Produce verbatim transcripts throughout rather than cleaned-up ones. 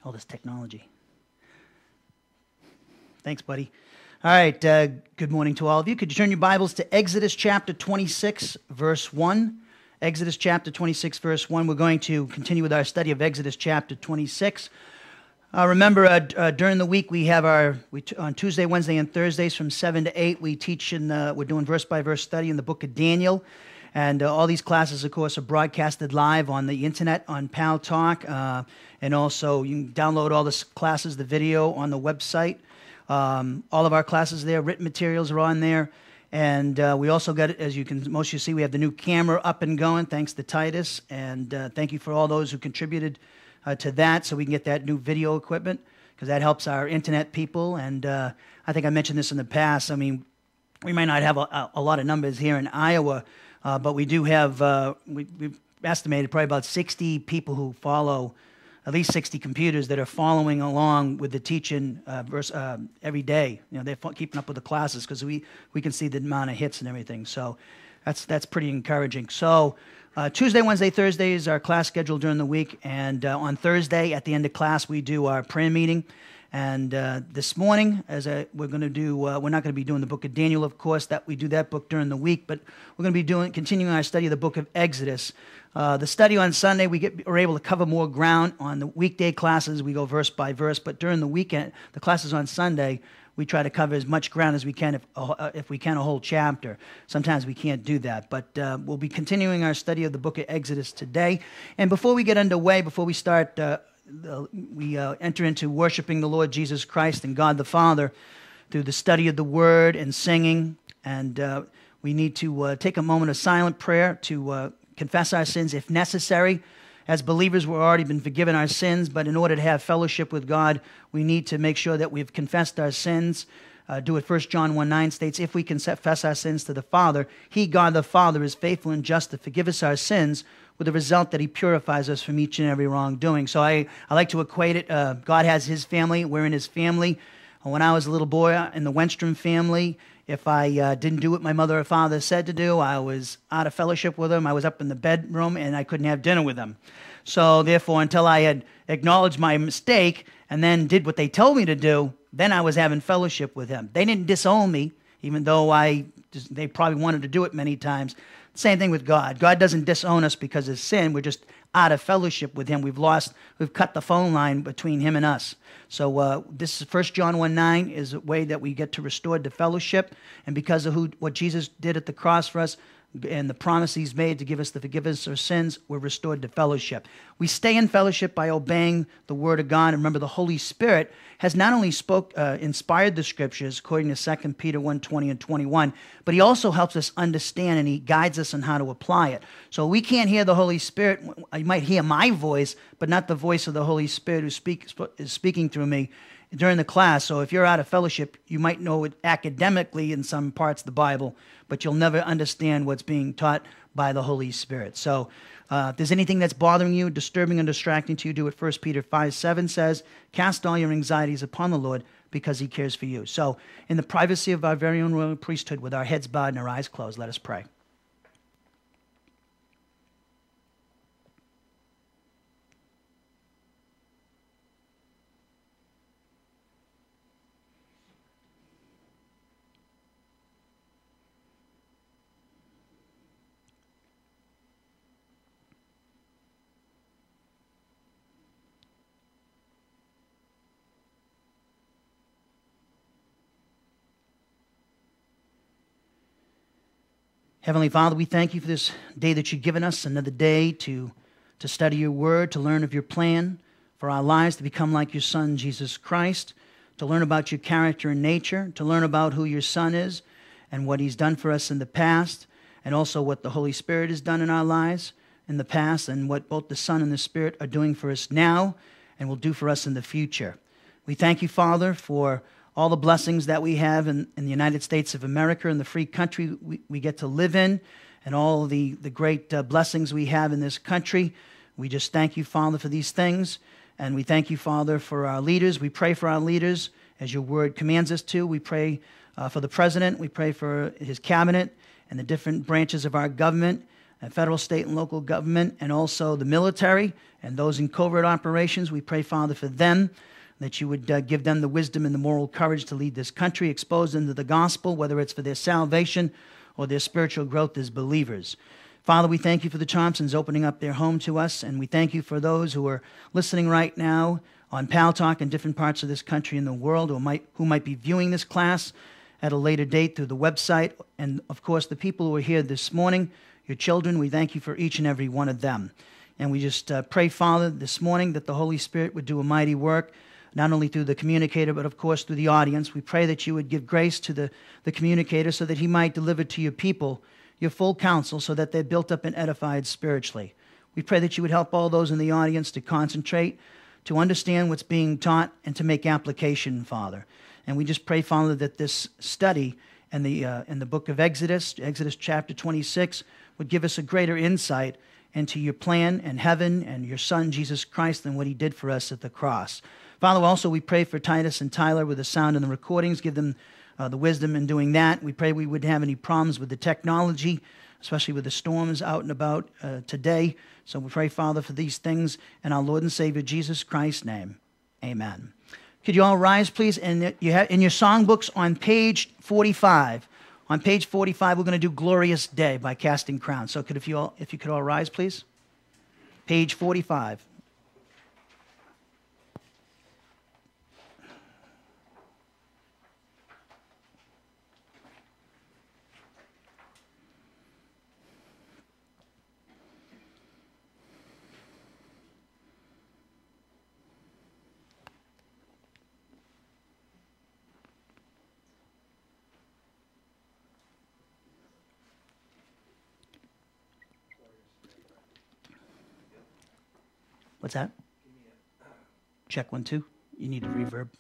All this technology. Thanks, buddy. All right, uh, good morning to all of you. Could you turn your Bibles to Exodus chapter twenty-six, verse one? Exodus chapter twenty-six, verse one. We're going to continue with our study of Exodus chapter twenty-six. Uh, remember, uh, uh, during the week we have our, we t- on Tuesday, Wednesday, and Thursdays from seven to eight, we teach in, uh, we're doing verse-by-verse study in the book of Daniel. And uh, all these classes, of course, are broadcasted live on the internet, on Pal Talk. Uh, and also, you can download all the classes, the video, on the website. Um, all of our classes there, written materials are on there. And uh, we also got, as you can most of you see, we have the new camera up and going, thanks to Titus. And uh, thank you for all those who contributed uh, to that so we can get that new video equipment, because that helps our internet people. And uh, I think I mentioned this in the past. I mean, we might not have a, a lot of numbers here in Iowa, uh, but we do have, uh, we, we've estimated probably about sixty people who follow, at least sixty computers that are following along with the teaching uh, verse, uh, every day. You know, they're fo- keeping up with the classes because we, we can see the amount of hits and everything. So that's that's pretty encouraging. So uh, Tuesday, Wednesday, Thursday is our class schedule during the week. And uh, on Thursday, at the end of class, we do our prayer meeting. And uh, this morning, as I, we're going to do, uh, we're not going to be doing the book of Daniel, of course. That we do that book during the week, but we're going to be doing continuing our study of the book of Exodus. Uh, the study on Sunday, we get are able to cover more ground. On the weekday classes, we go verse by verse, but during the weekend, the classes on Sunday, we try to cover as much ground as we can, if uh, if we can, a whole chapter. Sometimes we can't do that, but uh, we'll be continuing our study of the book of Exodus today. And before we get underway, before we start. Uh, we uh, enter into worshiping the Lord Jesus Christ and God the Father through the study of the Word and singing. And uh, we need to uh, take a moment of silent prayer to uh, confess our sins if necessary. As believers, we've already been forgiven our sins, but in order to have fellowship with God, we need to make sure that we've confessed our sins. Uh, do it. First John one nine states, if we confess our sins to the Father, He, God the Father, is faithful and just to forgive us our sins, with the result that He purifies us from each and every wrongdoing. So I, I like to equate it. Uh, God has His family. We're in His family. When I was a little boy in the Wenstrom family, if I uh, didn't do what my mother or father said to do, I was out of fellowship with them. I was up in the bedroom, and I couldn't have dinner with them. So therefore, until I had acknowledged my mistake and then did what they told me to do, then I was having fellowship with Him. They didn't disown me, even though I they probably wanted to do it many times. Same thing with God. God doesn't disown us because of sin. We're just out of fellowship with Him. We've lost, we've cut the phone line between Him and us. So uh, this is First John one nine is a way that we get to restore the fellowship. And because of who what Jesus did at the cross for us and the promise He's made to give us the forgiveness of sins, we're restored to fellowship. We stay in fellowship by obeying the Word of God. And remember, the Holy Spirit has not only spoke, uh, inspired the Scriptures, according to Second Peter one twenty and twenty-one, but He also helps us understand and He guides us on how to apply it. So we can't hear the Holy Spirit. You might hear my voice, but not the voice of the Holy Spirit who speak, is speaking through me during the class. So if you're out of fellowship, you might know it academically in some parts of the Bible, but you'll never understand what's being taught by the Holy Spirit. So uh, if there's anything that's bothering you, disturbing and distracting to you, do what First Peter five seven says, cast all your anxieties upon the Lord because He cares for you. So in the privacy of our very own royal priesthood, with our heads bowed and our eyes closed, let us pray. Heavenly Father, we thank You for this day that You've given us, another day to, to study Your Word, to learn of Your plan for our lives, to become like Your Son, Jesus Christ, to learn about Your character and nature, to learn about who Your Son is and what He's done for us in the past, and also what the Holy Spirit has done in our lives in the past, and what both the Son and the Spirit are doing for us now and will do for us in the future. We thank You, Father, for all the blessings that we have in, in the United States of America and the free country we, we get to live in, and all the, the great uh, blessings we have in this country. We just thank You, Father, for these things. And we thank You, Father, for our leaders. We pray for our leaders as Your Word commands us to. We pray uh, for the President. We pray for his cabinet and the different branches of our government. and federal, state, and local government, and also the military and those in covert operations. We pray, Father, for them, that you would uh, give them the wisdom and the moral courage to lead this country, expose them to the gospel, whether it's for their salvation or their spiritual growth as believers. Father, we thank you for the Thompsons opening up their home to us, and we thank you for those who are listening right now on Pal Talk in different parts of this country and the world, or might, who might be viewing this class at a later date through the website. And, of course, the people who are here this morning, your children, we thank you for each and every one of them. And we just uh, pray, Father, this morning that the Holy Spirit would do a mighty work, not only through the communicator, but, of course, through the audience. We pray that you would give grace to the, the communicator so that he might deliver to your people your full counsel so that they're built up and edified spiritually. We pray that you would help all those in the audience to concentrate, to understand what's being taught, and to make application, Father. And we just pray, Father, that this study in the, uh, in the book of Exodus, Exodus chapter twenty-six, would give us a greater insight into your plan and heaven and your Son, Jesus Christ, and what he did for us at the cross. Father, also we pray for Titus and Tyler with the sound and the recordings. Give them uh, the wisdom in doing that. We pray we wouldn't have any problems with the technology, especially with the storms out and about uh, today. So we pray, Father, for these things in our Lord and Savior Jesus Christ's name. Amen. Could you all rise, please? And you have in your songbooks on page forty-five. On page forty-five, we're going to do "Glorious Day" by Casting Crowns. So could if you all, if you could all rise, please. Page forty-five. What's that? Check one, two. You need a reverb.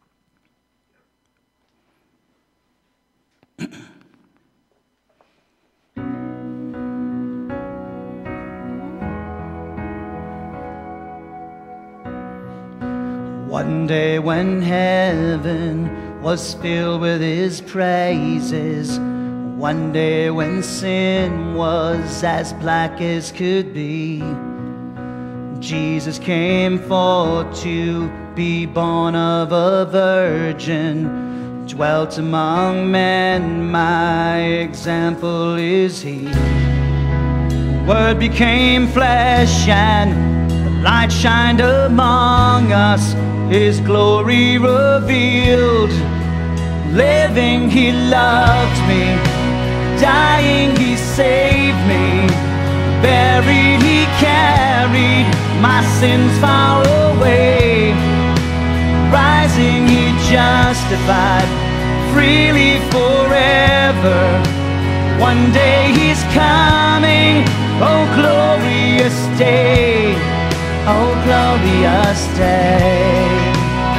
One day when heaven was filled with his praises, one day when sin was as black as could be, Jesus came forth to be born of a virgin, dwelt among men, my example is he. The Word became flesh and the light shined among us, his glory revealed. Living he loved me, dying he saved me, buried he carried my sins far away, rising he justified freely forever. One day he's coming, oh glorious day, oh glorious day.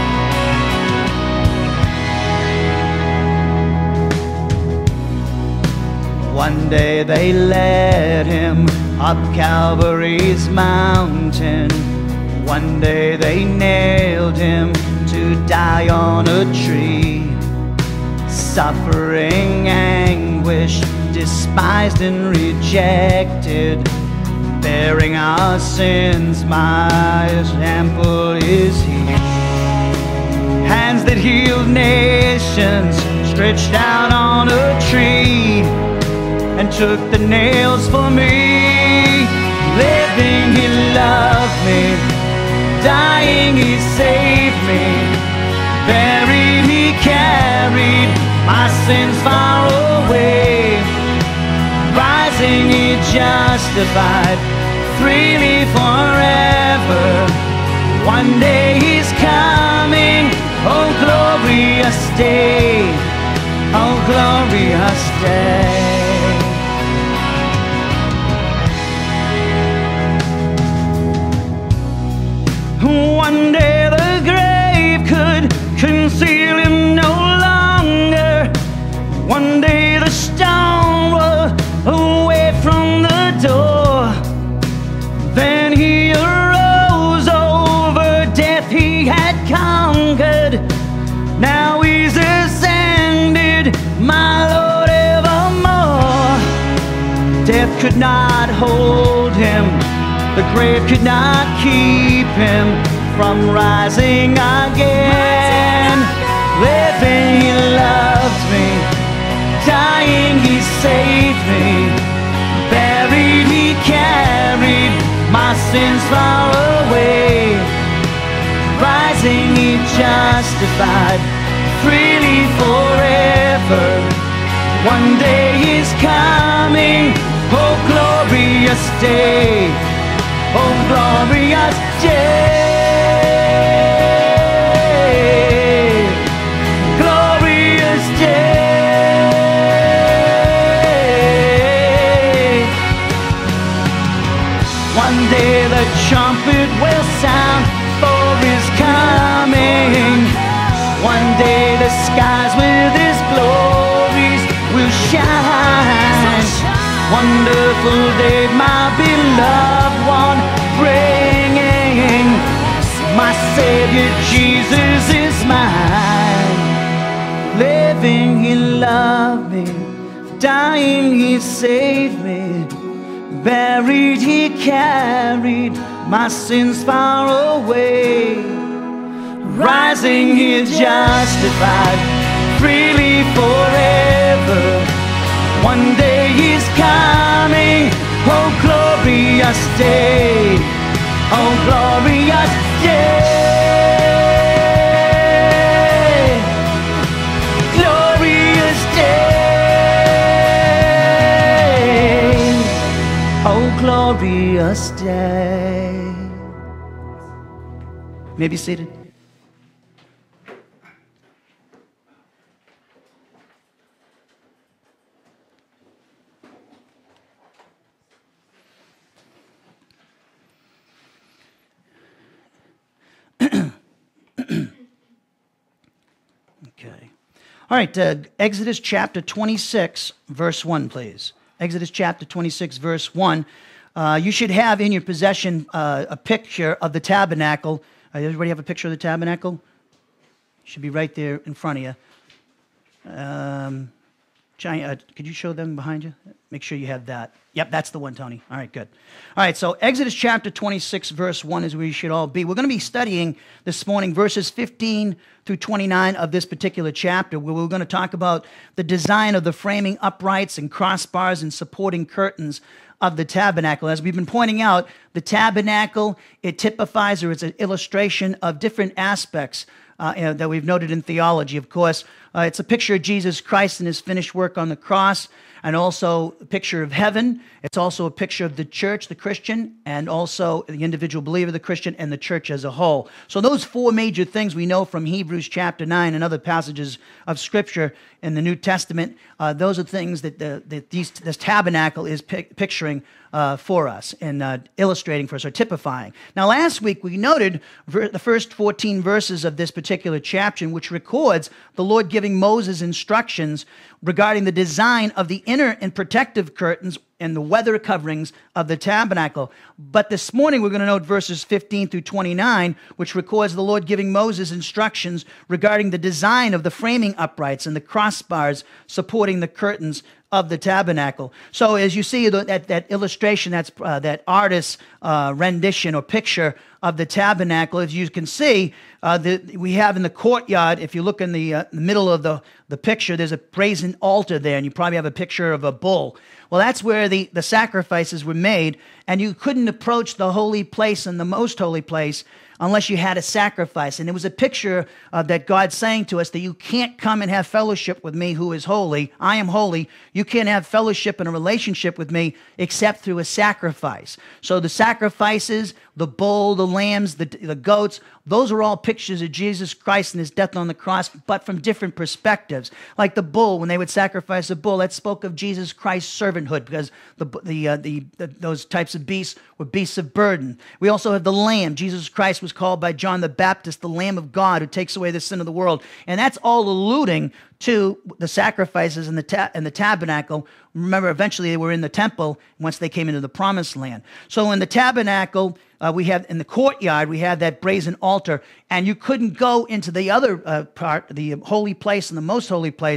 One day they led him up Calvary's mountain. One day they nailed him to die on a tree. Suffering, anguish, despised and rejected, bearing our sins, my example is he. Hands that healed nations, stretched out on a tree, and took the nails for me. Living he loved me, dying he saved me, buried he carried my sins far away, rising he justified freely forever. One day he's coming, oh glorious day, oh glorious day. One day the grave could conceal him no longer. One day the stone was away from the door. Then he arose, over death he had conquered. Now he's ascended, my Lord evermore. Death could not hold him, the grave could not keep him from rising again. Living, he loved me. Dying, he saved me. Buried, he carried my sins far away. Rising, he justified freely forever. One day is coming, oh glorious day, oh glorious day, glorious day. One day the trumpet will sound for his coming. One day the skies with his glories will shine. Wonderful day, my beloved one, bringing. My Savior Jesus is mine. Living, he loved me. Dying, he saved me. Buried, he carried my sins far away. Rising, he justified freely forever. One day he's coming, oh glorious day, oh glorious day, glorious day, oh glorious day. You may be seated. Okay. All right, uh, Exodus chapter twenty-six, verse one, please. Exodus chapter twenty-six, verse one. Uh, you should have in your possession uh, a picture of the tabernacle. Uh, everybody have a picture of the tabernacle? Should be right there in front of you. Um, Johnny, uh, could you show them behind you? Make sure you have that. Yep, that's the one, Tony. All right, good. All right, so Exodus chapter twenty-six, verse one is where you should all be. We're going to be studying this morning verses fifteen through twenty-nine of this particular chapter, where we're going to talk about the design of the framing uprights and crossbars and supporting curtains of the tabernacle. As we've been pointing out, the tabernacle, it typifies, or it's an illustration of different aspects Uh, you know, that we've noted in theology. Of course, uh, it's a picture of Jesus Christ and his finished work on the cross, and also a picture of heaven. It's also a picture of the church, the Christian, and also the individual believer, the Christian, and the church as a whole. So those four major things we know from Hebrews chapter nine and other passages of Scripture in the New Testament, uh, those are things that, the, that these, this tabernacle is pic- picturing uh, for us and uh, illustrating for us, or typifying. Now, last week we noted ver- the first fourteen verses of this particular chapter, which records the Lord giving Moses instructions regarding the design of the inner and protective curtains and the weather coverings of the tabernacle. But this morning we're going to note verses fifteen through twenty-nine, which records the Lord giving Moses instructions regarding the design of the framing uprights and the crossbars supporting the curtains of the tabernacle. So as you see that, that illustration, that's uh, that artist's uh, rendition or picture of the tabernacle, as you can see, uh, the, we have in the courtyard, if you look in the, uh, the middle of the, the picture, there's a brazen altar there, and you probably have a picture of a bull. Well, that's where the, the sacrifices were made, and you couldn't approach the holy place and the most holy place unless you had a sacrifice. And it was a picture uh, that God's saying to us that you can't come and have fellowship with me who is holy. I am holy. You can't have fellowship and a relationship with me except through a sacrifice. So the sacrifices, the bull, the lambs, the, the goats, those are all pictures of Jesus Christ and his death on the cross, but from different perspectives. Like the bull, when they would sacrifice a bull, that spoke of Jesus Christ's servanthood, because the, the, uh, the, the those types of beasts were beasts of burden. We also have the lamb. Jesus Christ was called by John the Baptist the Lamb of God who takes away the sin of the world. And that's all alluding to the sacrifices in the, ta- in the tabernacle. Remember, eventually they were in the temple once they came into the promised land. So in the tabernacle, uh, we have in the courtyard, we have that brazen altar, and you couldn't go into the other uh, part, the holy place and the most holy place,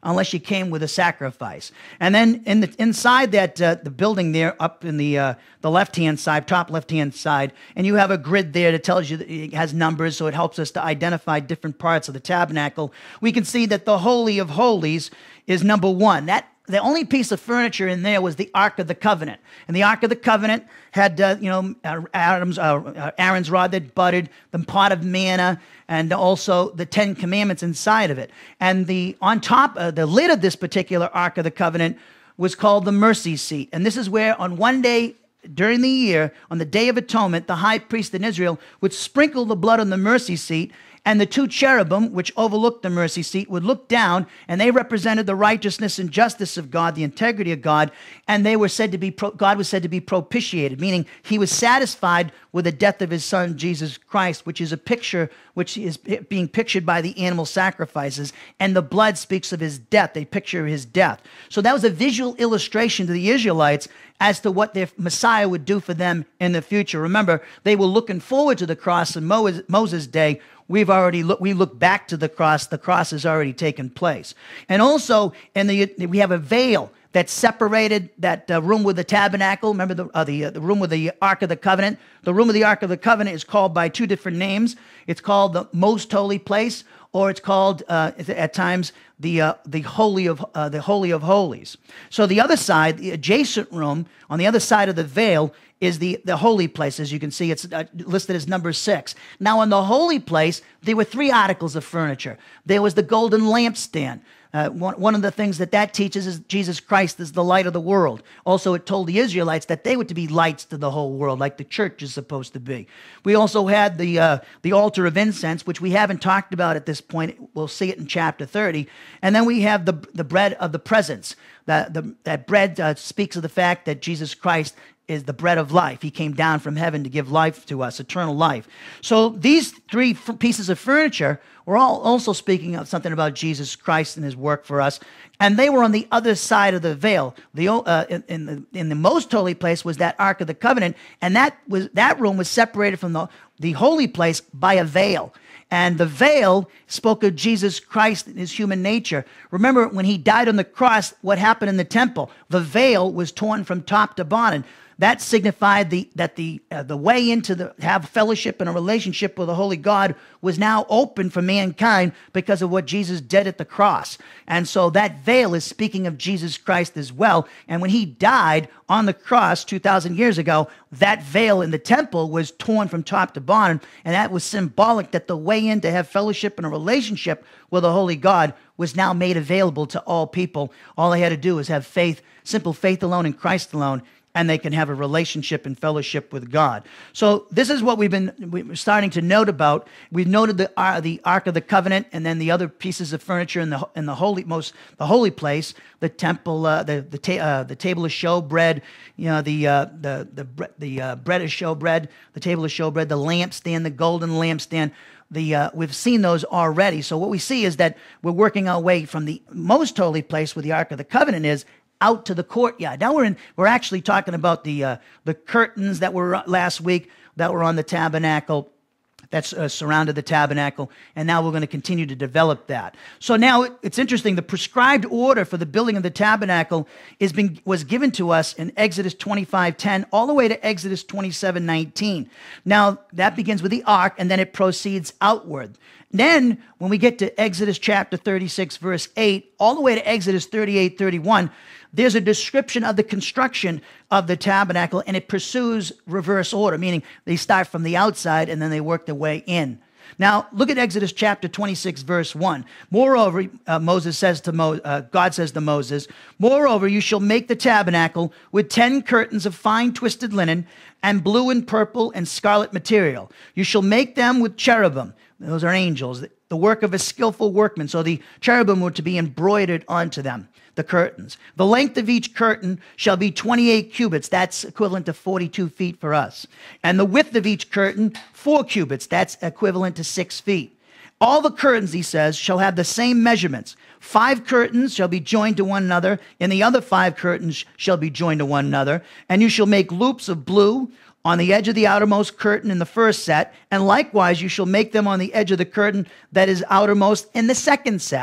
unless you came with a sacrifice. And then in the, inside that uh, the building there, up in the uh, the left-hand side, top left-hand side, and you have a grid there that tells you that it has numbers, so it helps us to identify different parts of the tabernacle. We can see that the Holy of Holies is number one. That the only piece of furniture in there was the Ark of the Covenant. And the Ark of the Covenant had, uh, you know, Adam's, uh, Aaron's rod that budded, the pot of manna, and also the Ten Commandments inside of it. And the on top, uh, the lid of this particular Ark of the Covenant was called the mercy seat. And this is where on one day during the year, on the Day of Atonement, the high priest in Israel would sprinkle the blood on the mercy seat, and the two cherubim, which overlooked the mercy seat, would look down, and they represented the righteousness and justice of God, the integrity of God, and they were said to be, God was said to be propitiated, meaning he was satisfied with the death of his son, Jesus Christ, which is a picture, which is being pictured by the animal sacrifices, and the blood speaks of his death. They picture his death. So that was a visual illustration to the Israelites as to what their Messiah would do for them in the future. Remember, they were looking forward to the cross in Moses' day. We've already look, we look back to the cross. The cross has already taken place. And also, in the we have a veil that separated that uh, room with the tabernacle. Remember the uh, the, uh, the room with the Ark of the Covenant? The room of the Ark of the Covenant is called by two different names. It's called the Most Holy Place, or it's called uh, at times the uh, the Holy of uh, the Holy of Holies. So the other side, the adjacent room on the other side of the veil, is the, the holy place. As you can see, it's uh, listed as number six. Now, in the holy place, there were three articles of furniture. There was the golden lampstand. Uh, one, one of the things that that teaches is Jesus Christ is the light of the world. Also, it told the Israelites that they were to be lights to the whole world, like the church is supposed to be. We also had the uh, the altar of incense, which we haven't talked about at this point. We'll see it in chapter thirty. And then we have the, the bread of the presence. That, the, that bread uh, speaks of the fact that Jesus Christ is the bread of life. He came down from heaven to give life to us, eternal life. So these three f- pieces of furniture were all also speaking of something about Jesus Christ and his work for us. And they were on the other side of the veil. The uh, in, in the in the most holy place was that Ark of the Covenant, and that was that room was separated from the, the holy place by a veil. And the veil spoke of Jesus Christ and his human nature. Remember, when he died on the cross, what happened in the temple? The veil was torn from top to bottom. That signified the, that the uh, the way into the have fellowship and a relationship with the Holy God was now open for mankind because of what Jesus did at the cross. And so that veil is speaking of Jesus Christ as well. And when he died on the cross two thousand years ago, that veil in the temple was torn from top to bottom. And that was symbolic that the way in to have fellowship and a relationship with the Holy God was now made available to all people. All they had to do was have faith, simple faith alone in Christ alone, and they can have a relationship and fellowship with God. So this is what we've been we're starting to note about. We've noted the uh, the Ark of the Covenant, and then the other pieces of furniture in the in the holy most the holy place, the temple, uh, the the ta- uh, the table of showbread, you know, the uh, the the the uh, bread of showbread, the table of showbread, the lampstand, the golden lampstand. The, uh, we've seen those already. So what we see is that we're working our way from the most holy place where the Ark of the Covenant is out to the courtyard. Now we're in. We're actually talking about the uh, the curtains that were last week that were on the tabernacle, that uh, surrounded the tabernacle, and now we're going to continue to develop that. So now it's interesting. The prescribed order for the building of the tabernacle is been was given to us in Exodus twenty-five ten all the way to Exodus twenty-seven nineteen. Now that begins with the ark, and then it proceeds outward. Then when we get to Exodus chapter thirty-six, verse eight, all the way to Exodus thirty-eight thirty-one, there's a description of the construction of the tabernacle, and it pursues reverse order, meaning they start from the outside and then they work their way in. Now, look at Exodus chapter twenty-six, verse one. Moreover, uh, Moses says to Mo- uh, God says to Moses, "Moreover, you shall make the tabernacle with ten curtains of fine twisted linen and blue and purple and scarlet material. You shall make them with cherubim." Those are angels, the work of a skillful workman. So the cherubim were to be embroidered onto them, the curtains. The length of each curtain shall be twenty-eight cubits. That's equivalent to forty-two feet for us. And the width of each curtain, four cubits. That's equivalent to six feet. All the curtains, he says, shall have the same measurements. Five curtains shall be joined to one another, and the other five curtains shall be joined to one another. And you shall make loops of blue on the edge of the outermost curtain in the first set, and likewise you shall make them on the edge of the curtain that is outermost in the second set.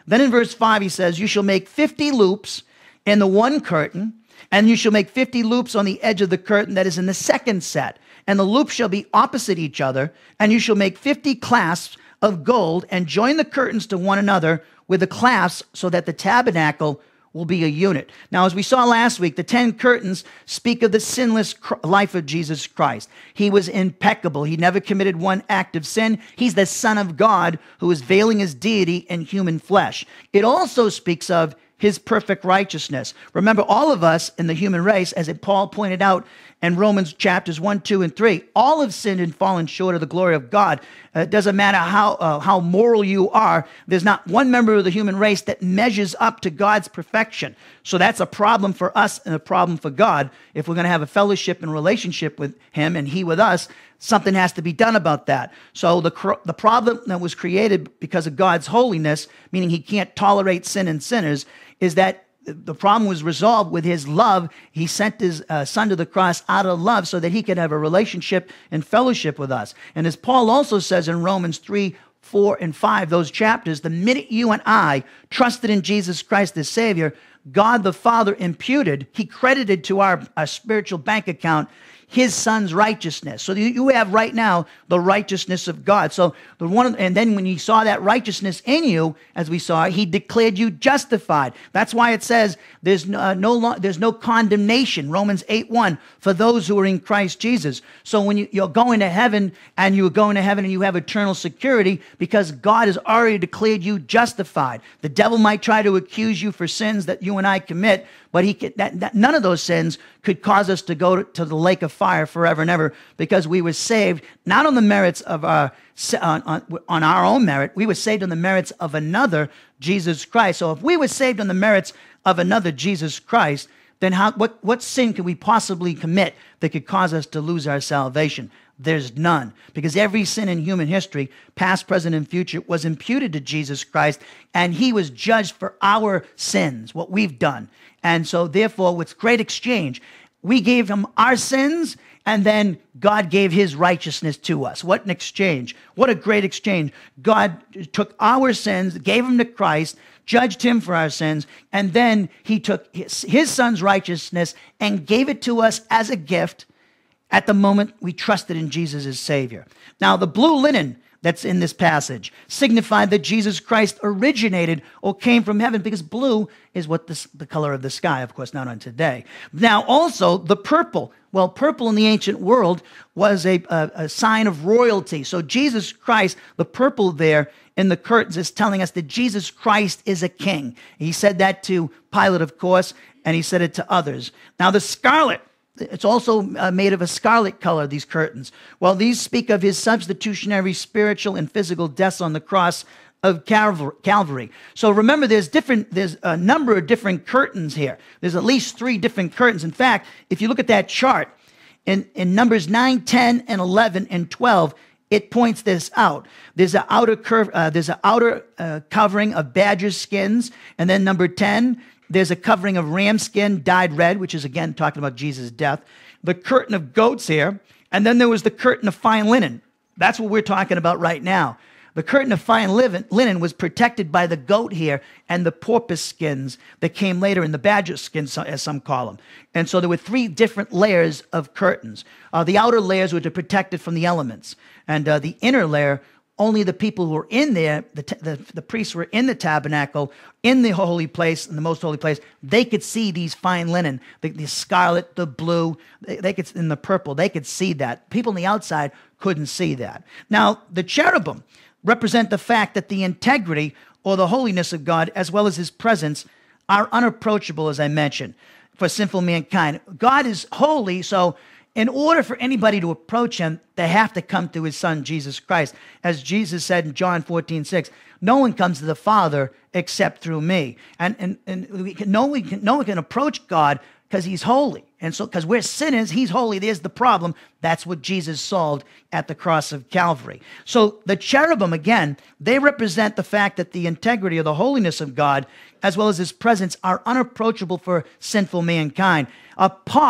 Then in verse five, he says, you shall make fifty loops in the one curtain, and you shall make fifty loops on the edge of the curtain that is in the second set. And the loops shall be opposite each other, and you shall make fifty clasps of gold, and join the curtains to one another with the clasps, so that the tabernacle will be a unit. Now, as we saw last week, the ten curtains speak of the sinless life of Jesus Christ. He was impeccable. He never committed one act of sin. He's the Son of God who is veiling his deity in human flesh. It also speaks of his perfect righteousness. Remember, all of us in the human race, as Paul pointed out in Romans chapters one, two, and three, all have sinned and fallen short of the glory of God. Uh, it doesn't matter how, uh, how moral you are. There's not one member of the human race that measures up to God's perfection. So that's a problem for us and a problem for God. If we're going to have a fellowship and relationship with him and he with us, something has to be done about that. So the, the problem that was created because of God's holiness, meaning he can't tolerate sin and sinners, is that the problem was resolved with his love. He sent his uh, son to the cross out of love so that he could have a relationship and fellowship with us. And as Paul also says in Romans three, four, and five, those chapters, the minute you and I trusted in Jesus Christ as Savior, God the Father imputed, he credited to our, our spiritual bank account his son's righteousness. So you have right now the righteousness of God. So the one, and then when he saw that righteousness in you, as we saw, he declared you justified. That's why it says there's no, uh, no there's no condemnation. Romans eight one for those who are in Christ Jesus. So when you, you're going to heaven and you're going to heaven and you have eternal security because God has already declared you justified. The devil might try to accuse you for sins that you and I commit, but he could, that, that, none of those sins could cause us to go to, to the lake of fire forever and ever, because we were saved not on the merits of our, on, on, on our own merit. We were saved on the merits of another, Jesus Christ. So if we were saved on the merits of another, Jesus Christ, then how, what, what sin could we possibly commit that could cause us to lose our salvation? There's none, because every sin in human history, past, present, and future, was imputed to Jesus Christ, and he was judged for our sins, what we've done. And so, therefore, with great exchange, we gave him our sins, and then God gave his righteousness to us. What an exchange. What a great exchange. God took our sins, gave them to Christ, judged him for our sins, and then he took his, his son's righteousness and gave it to us as a gift at the moment we trusted in Jesus as Savior. Now, the blue linen that's in this passage signified that Jesus Christ originated or came from heaven, because blue is what this, the color of the sky, of course, not on today. Now, also, the purple. Well, purple in the ancient world was a, a, a sign of royalty. So Jesus Christ, the purple there in the curtains, is telling us that Jesus Christ is a king. He said that to Pilate, of course, and he said it to others. Now, the scarlet, it's also uh, made of a scarlet color, these curtains. Well, these speak of his substitutionary spiritual and physical deaths on the cross of Calvary. So remember, there's different. There's a number of different curtains here. There's at least three different curtains. In fact, if you look at that chart, in, in Numbers nine, ten, and eleven, and twelve, it points this out. There's an outer curve. Uh, there's an outer uh, covering of badger skins, and then number ten. There's a covering of ram skin dyed red, which is, again, talking about Jesus' death. The curtain of goats here. And then there was the curtain of fine linen. That's what we're talking about right now. The curtain of fine linen was protected by the goat here and the porpoise skins that came later, in the badger skins, as some call them. And so there were three different layers of curtains. Uh, the outer layers were to protect it from the elements. And uh, the inner layer, only the people who were in there, the, the, the priests were in the tabernacle, in the holy place, in the most holy place, they could see these fine linen, the, the scarlet, the blue, they, they could, in the purple, they could see that. People on the outside couldn't see that. Now, the cherubim represent the fact that the integrity or the holiness of God, as well as his presence, are unapproachable, as I mentioned, for sinful mankind. God is holy, so in order for anybody to approach him, they have to come through his son, Jesus Christ. As Jesus said in John fourteen six, no one comes to the Father except through me. And, and, and we can, no, one can, no one can approach God because he's holy. And so, because we're sinners, he's holy. There's the problem. That's what Jesus solved at the cross of Calvary. So the cherubim, again, they represent the fact that the integrity or the holiness of God, as well as his presence, are unapproachable for sinful mankind, apart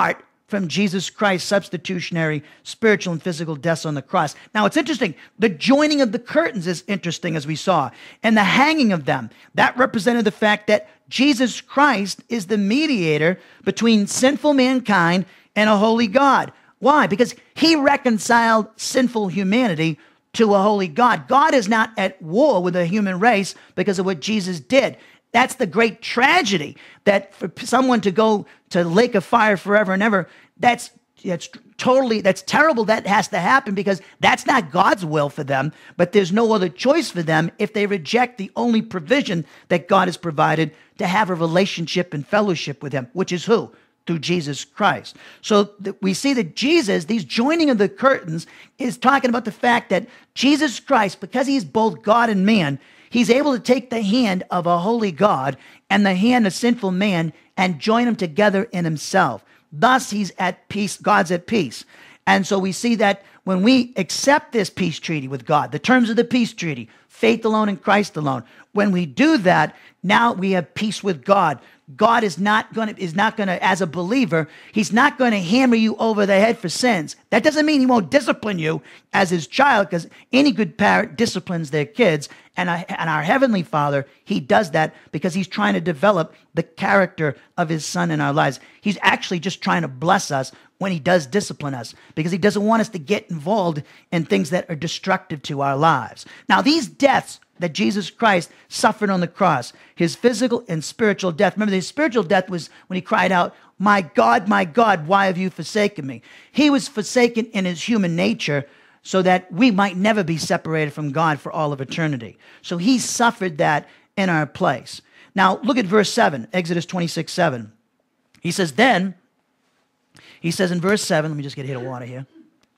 from Jesus Christ's substitutionary spiritual and physical deaths on the cross. Now, it's interesting. The joining of the curtains is interesting, as we saw, and the hanging of them. That represented the fact that Jesus Christ is the mediator between sinful mankind and a holy God. Why? Because he reconciled sinful humanity to a holy God. God is not at war with the human race because of what Jesus did. That's the great tragedy, that for someone to go to lake of fire forever and ever, that's that's totally, that's terrible. That has to happen because that's not God's will for them, but there's no other choice for them if they reject the only provision that God has provided to have a relationship and fellowship with him, which is who? Through Jesus Christ. So th- we see that Jesus, these joining of the curtains, is talking about the fact that Jesus Christ, because he's both God and man, he's able to take the hand of a holy God and the hand of sinful man and join them together in himself. Thus, he's at peace. God's at peace. And so we see that when we accept this peace treaty with God, the terms of the peace treaty, faith alone in Christ alone, when we do that, now we have peace with God. God is not going to, is not going to, as a believer, he's not going to hammer you over the head for sins. That doesn't mean he won't discipline you as his child, because any good parent disciplines their kids. And our, and our Heavenly Father, he does that because he's trying to develop the character of his Son in our lives. He's actually just trying to bless us when he does discipline us, because he doesn't want us to get involved in things that are destructive to our lives. Now, these deaths that Jesus Christ suffered on the cross, his physical and spiritual death. Remember, his spiritual death was when he cried out, "My God, my God, why have you forsaken me?" He was forsaken in his human nature so that we might never be separated from God for all of eternity. So he suffered that in our place. Now, look at verse seven, Exodus twenty-six, seven. He says, then, he says in verse seven, let me just get a hit of water here.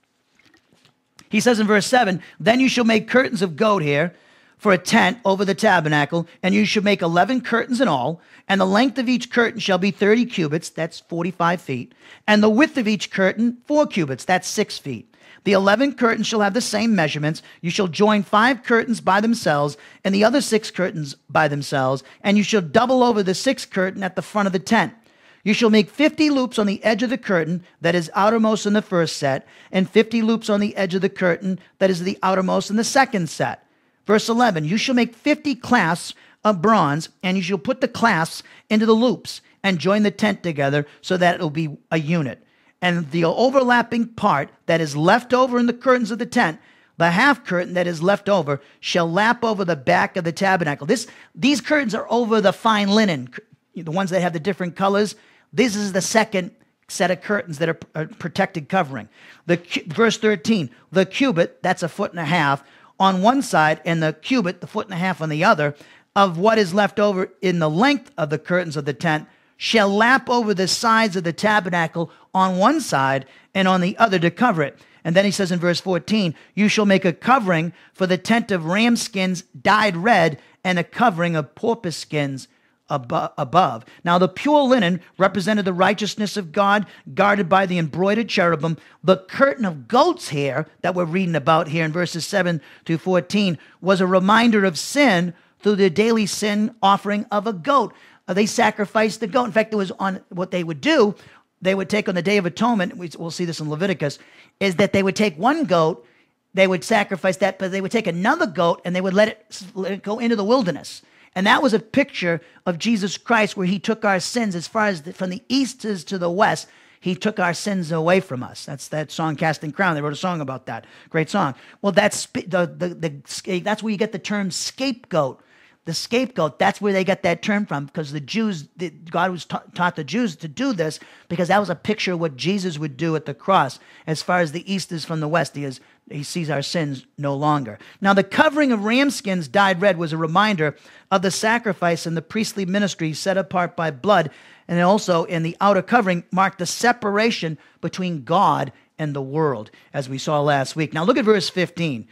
He says in verse seven, then you shall make curtains of goat hair for a tent over the tabernacle, and you should make eleven curtains in all, and the length of each curtain shall be thirty cubits, that's forty-five feet, and the width of each curtain, four cubits, that's six feet. The eleven curtains shall have the same measurements. You shall join five curtains by themselves, and the other six curtains by themselves, and you shall double over the sixth curtain at the front of the tent. You shall make fifty loops on the edge of the curtain that is outermost in the first set, and fifty loops on the edge of the curtain that is the outermost in the second set. Verse eleven, you shall make fifty clasps of bronze, and you shall put the clasps into the loops and join the tent together so that it will be a unit. And the overlapping part that is left over in the curtains of the tent, the half curtain that is left over, shall lap over the back of the tabernacle. This, these curtains are over the fine linen, the ones that have the different colors. This is the second set of curtains that are a protected covering. The verse thirteen, the cubit, that's a foot and a half, on one side, and the cubit, the foot and a half on the other, of what is left over in the length of the curtains of the tent, shall lap over the sides of the tabernacle on one side and on the other to cover it. And then he says in verse fourteen, you shall make a covering for the tent of ram skins dyed red, and a covering of porpoise skins abo- above. Now the pure linen represented the righteousness of God, guarded by the embroidered cherubim. The curtain of goat's hair that we're reading about here in verses seven to fourteen was a reminder of sin through the daily sin offering of a goat. Uh, they sacrificed the goat. In fact, it was on what they would do. They would take on the Day of Atonement, we, we'll see this in Leviticus, is that they would take one goat, they would sacrifice that, but they would take another goat and they would let it, let it go into the wilderness. And that was a picture of Jesus Christ, where he took our sins as far as the, from the east as to the west. He took our sins away from us. That's that song, Casting Crown. They wrote a song about that. Great song. Well, that's the, the, the, that's where you get the term scapegoat. The scapegoat, that's where they get that term from, because the Jews, the, God was ta- taught the Jews to do this, because that was a picture of what Jesus would do at the cross. As far as the east is from the west, he, is, he sees our sins no longer. Now, the covering of ram skins dyed red was a reminder of the sacrifice and the priestly ministry set apart by blood, and also in the outer covering marked the separation between God and the world, as we saw last week. Now, look at verse fifteen.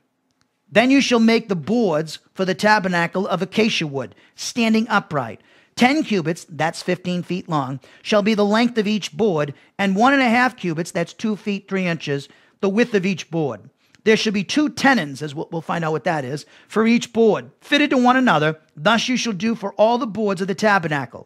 Then you shall make the boards for the tabernacle of acacia wood, standing upright. Ten cubits, that's fifteen feet long, shall be the length of each board, and one and a half cubits, that's two feet, three inches, the width of each board. There shall be two tenons, as we'll, we'll find out what that is, for each board, fitted to one another. Thus you shall do for all the boards of the tabernacle.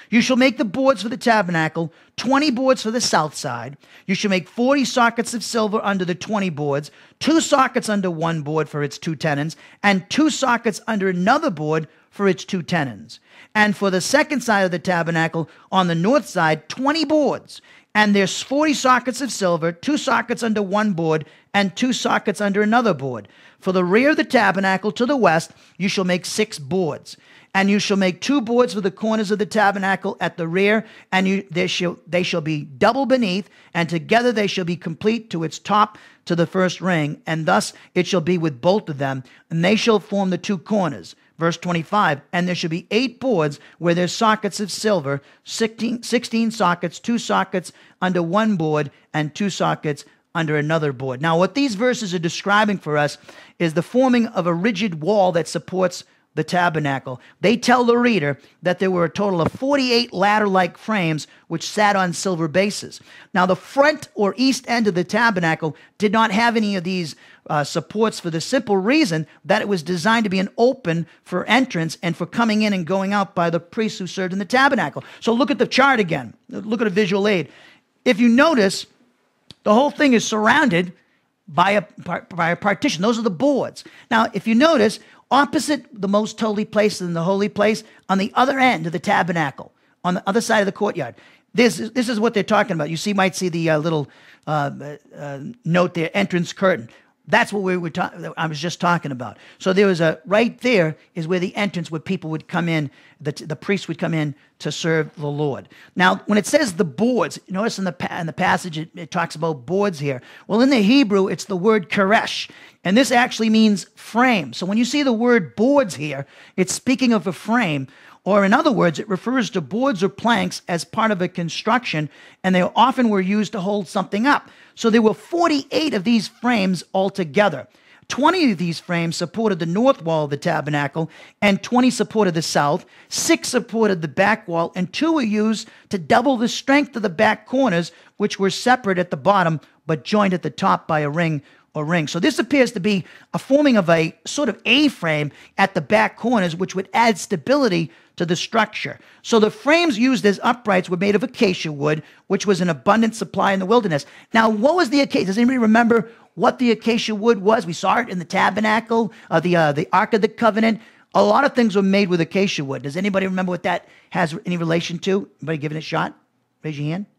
You shall make the boards for the tabernacle, twenty boards for the south side. You shall make forty sockets of silver under the twenty boards, two sockets under one board for its two tenons, and two sockets under another board for its two tenons. And for the second side of the tabernacle, on the north side, twenty boards. And there's forty sockets of silver, two sockets under one board, and two sockets under another board. For the rear of the tabernacle to the west, you shall make six boards. And you shall make two boards for the corners of the tabernacle at the rear, and you, they, shall, they shall be double beneath, and together they shall be complete to its top to the first ring, and thus it shall be with both of them, and they shall form the two corners. Verse twenty-five, and there shall be eight boards where there's sockets of silver, sixteen, sixteen sockets, two sockets under one board, and two sockets under another board. Now, what these verses are describing for us is the forming of a rigid wall that supports the tabernacle. They tell the reader that there were a total of forty-eight ladder-like frames which sat on silver bases. Now, the front or east end of the tabernacle did not have any of these uh, supports for the simple reason that it was designed to be an open for entrance and for coming in and going out by the priests who served in the tabernacle. So look at the chart again. Look at a visual aid. If you notice, the whole thing is surrounded by a, by a partition. Those are the boards. Now, if you notice, opposite the most holy place and the holy place, on the other end of the tabernacle, on the other side of the courtyard, this is, this is what they're talking about. You see, might see the uh, little uh, uh, note there, entrance curtain. That's what we were ta- I was just talking about. So there was a, right there is where the entrance where people would come in, the, the priests would come in to serve the Lord. Now, when it says the boards, notice in the, in the passage it, it talks about boards here. Well, in the Hebrew, it's the word koresh, and this actually means frame. So when you see the word boards here, it's speaking of a frame, or in other words, it refers to boards or planks as part of a construction, and they often were used to hold something up. So there were forty-eight of these frames altogether. twenty of these frames supported the north wall of the tabernacle, and twenty supported the south. Six supported the back wall, and two were used to double the strength of the back corners, which were separate at the bottom, but joined at the top by a ring or ring. So this appears to be a forming of a sort of A-frame at the back corners, which would add stability to the structure. So the frames used as uprights were made of acacia wood, which was an abundant supply in the wilderness. Now, what was the acacia? Does anybody remember what the acacia wood was? We saw it in the tabernacle, uh, the uh, the Ark of the Covenant. A lot of things were made with acacia wood. Does anybody remember what that has any relation to? Anybody giving it a shot? Raise your hand.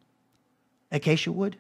Acacia wood.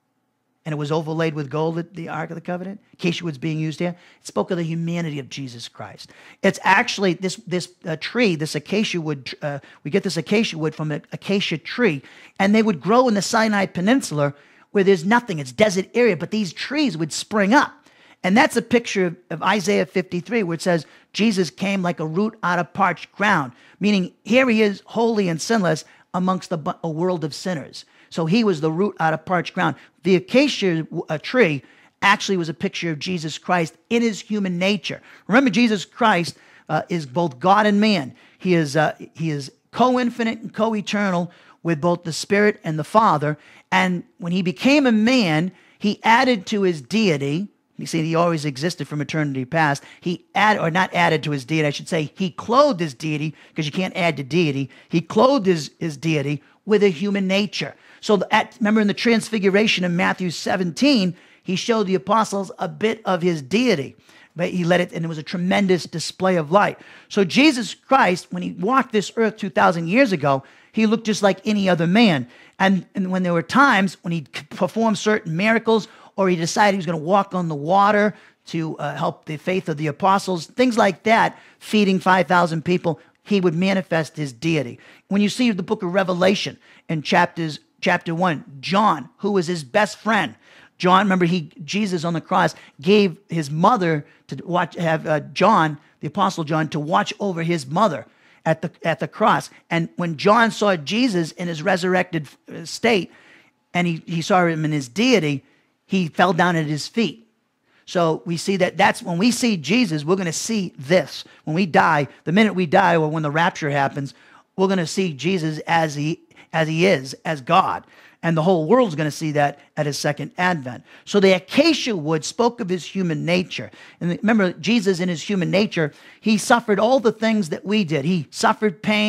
And it was overlaid with gold at the Ark of the Covenant. Acacia wood's being used here. It spoke of the humanity of Jesus Christ. It's actually this this uh, tree, this acacia wood. Uh, we get this acacia wood from an acacia tree, and they would grow in the Sinai Peninsula where there's nothing. It's desert area, but these trees would spring up. And that's a picture of, of Isaiah fifty-three, where it says Jesus came like a root out of parched ground, meaning here he is, holy and sinless, amongst a, a world of sinners. So he was the root out of parched ground. The acacia uh, tree actually was a picture of Jesus Christ in his human nature. Remember, Jesus Christ uh, is both God and man. He is uh, he is co-infinite and co-eternal with both the Spirit and the Father. And when he became a man, he added to his deity. You see, he always existed from eternity past. He added, or not added to his deity, I should say, he clothed his deity, because you can't add to deity. He clothed his, his deity with a human nature. So at, remember in the transfiguration in Matthew seventeen, he showed the apostles a bit of his deity. But he let it, and it was a tremendous display of light. So Jesus Christ, when he walked this earth two thousand years ago, he looked just like any other man. And, and when there were times when he performed certain miracles, or he decided he was going to walk on the water to uh, help the faith of the apostles, things like that, feeding five thousand people, he would manifest his deity. When you see the book of Revelation in chapters, chapter one, John, who was his best friend, John, remember, he Jesus on the cross gave his mother to watch, have uh, John, the apostle John, to watch over his mother at the at the cross. And when John saw Jesus in his resurrected state, and he, he saw him in his deity, he fell down at his feet. So we see that that's when we see Jesus, we're going to see this. When we die, the minute we die, or when the rapture happens, we're going to see Jesus as he as he is, as God. And the whole world's going to see that at his second advent. So the acacia wood spoke of his human nature. And remember, Jesus in his human nature, he suffered all the things that we did. He suffered pain,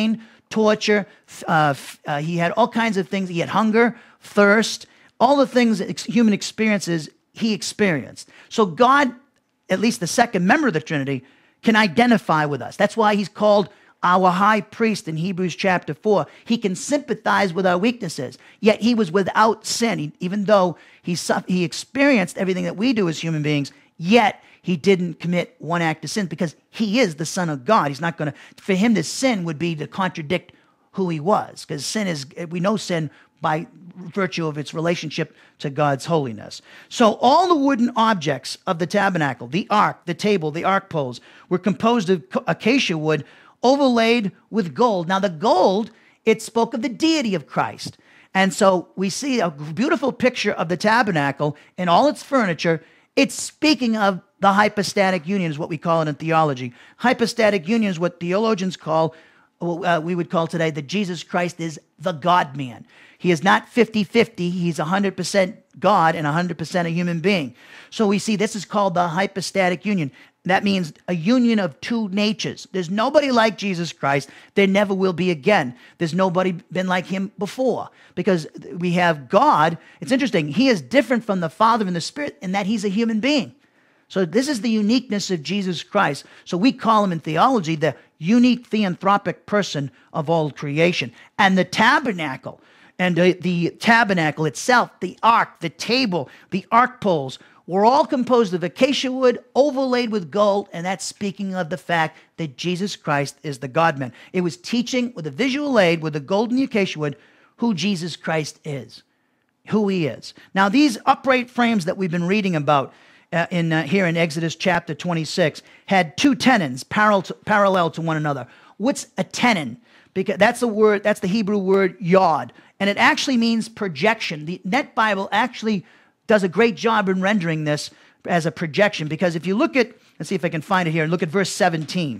torture. Uh, uh, he had all kinds of things. He had hunger, thirst, all the things that ex- human experiences he experienced. So God, at least the second member of the Trinity, can identify with us. That's why he's called our high priest in Hebrews chapter four. He can sympathize with our weaknesses, yet he was without sin. He, even though he, he experienced everything that we do as human beings, yet he didn't commit one act of sin because he is the Son of God. He's not going to, for him to sin would be to contradict who he was, because sin is, we know sin by virtue of its relationship to God's holiness. So all the wooden objects of the tabernacle, the ark, the table, the ark poles, were composed of acacia wood overlaid with gold. Now the gold, it spoke of the deity of Christ. And so we see a beautiful picture of the tabernacle and all its furniture. It's speaking of the hypostatic union, is what we call it in theology. Hypostatic union is what theologians call, uh, we would call today, that Jesus Christ is the God-man. He is not fifty-fifty. He's one hundred percent God and one hundred percent a human being. So we see this is called the hypostatic union. That means a union of two natures. There's nobody like Jesus Christ. There never will be again. There's nobody been like him before, because we have God. It's interesting. He is different from the Father and the Spirit in that he's a human being. So this is the uniqueness of Jesus Christ. So we call him in theology the unique theanthropic person of all creation. And the tabernacle, and the, the tabernacle itself, the ark, the table, the ark poles, were all composed of acacia wood overlaid with gold, and that's speaking of the fact that Jesus Christ is the God-man. It was teaching with a visual aid with the gold and the acacia wood who Jesus Christ is, who he is. Now, these upright frames that we've been reading about uh, in uh, here in Exodus chapter twenty-six had two tenons parallel to, parallel to one another. What's a tenon? Because that's the word, that's the Hebrew word yod, and it actually means projection. The Net Bible actually does a great job in rendering this as a projection, because if you look at, let's see if I can find it here, and look at verse seventeen.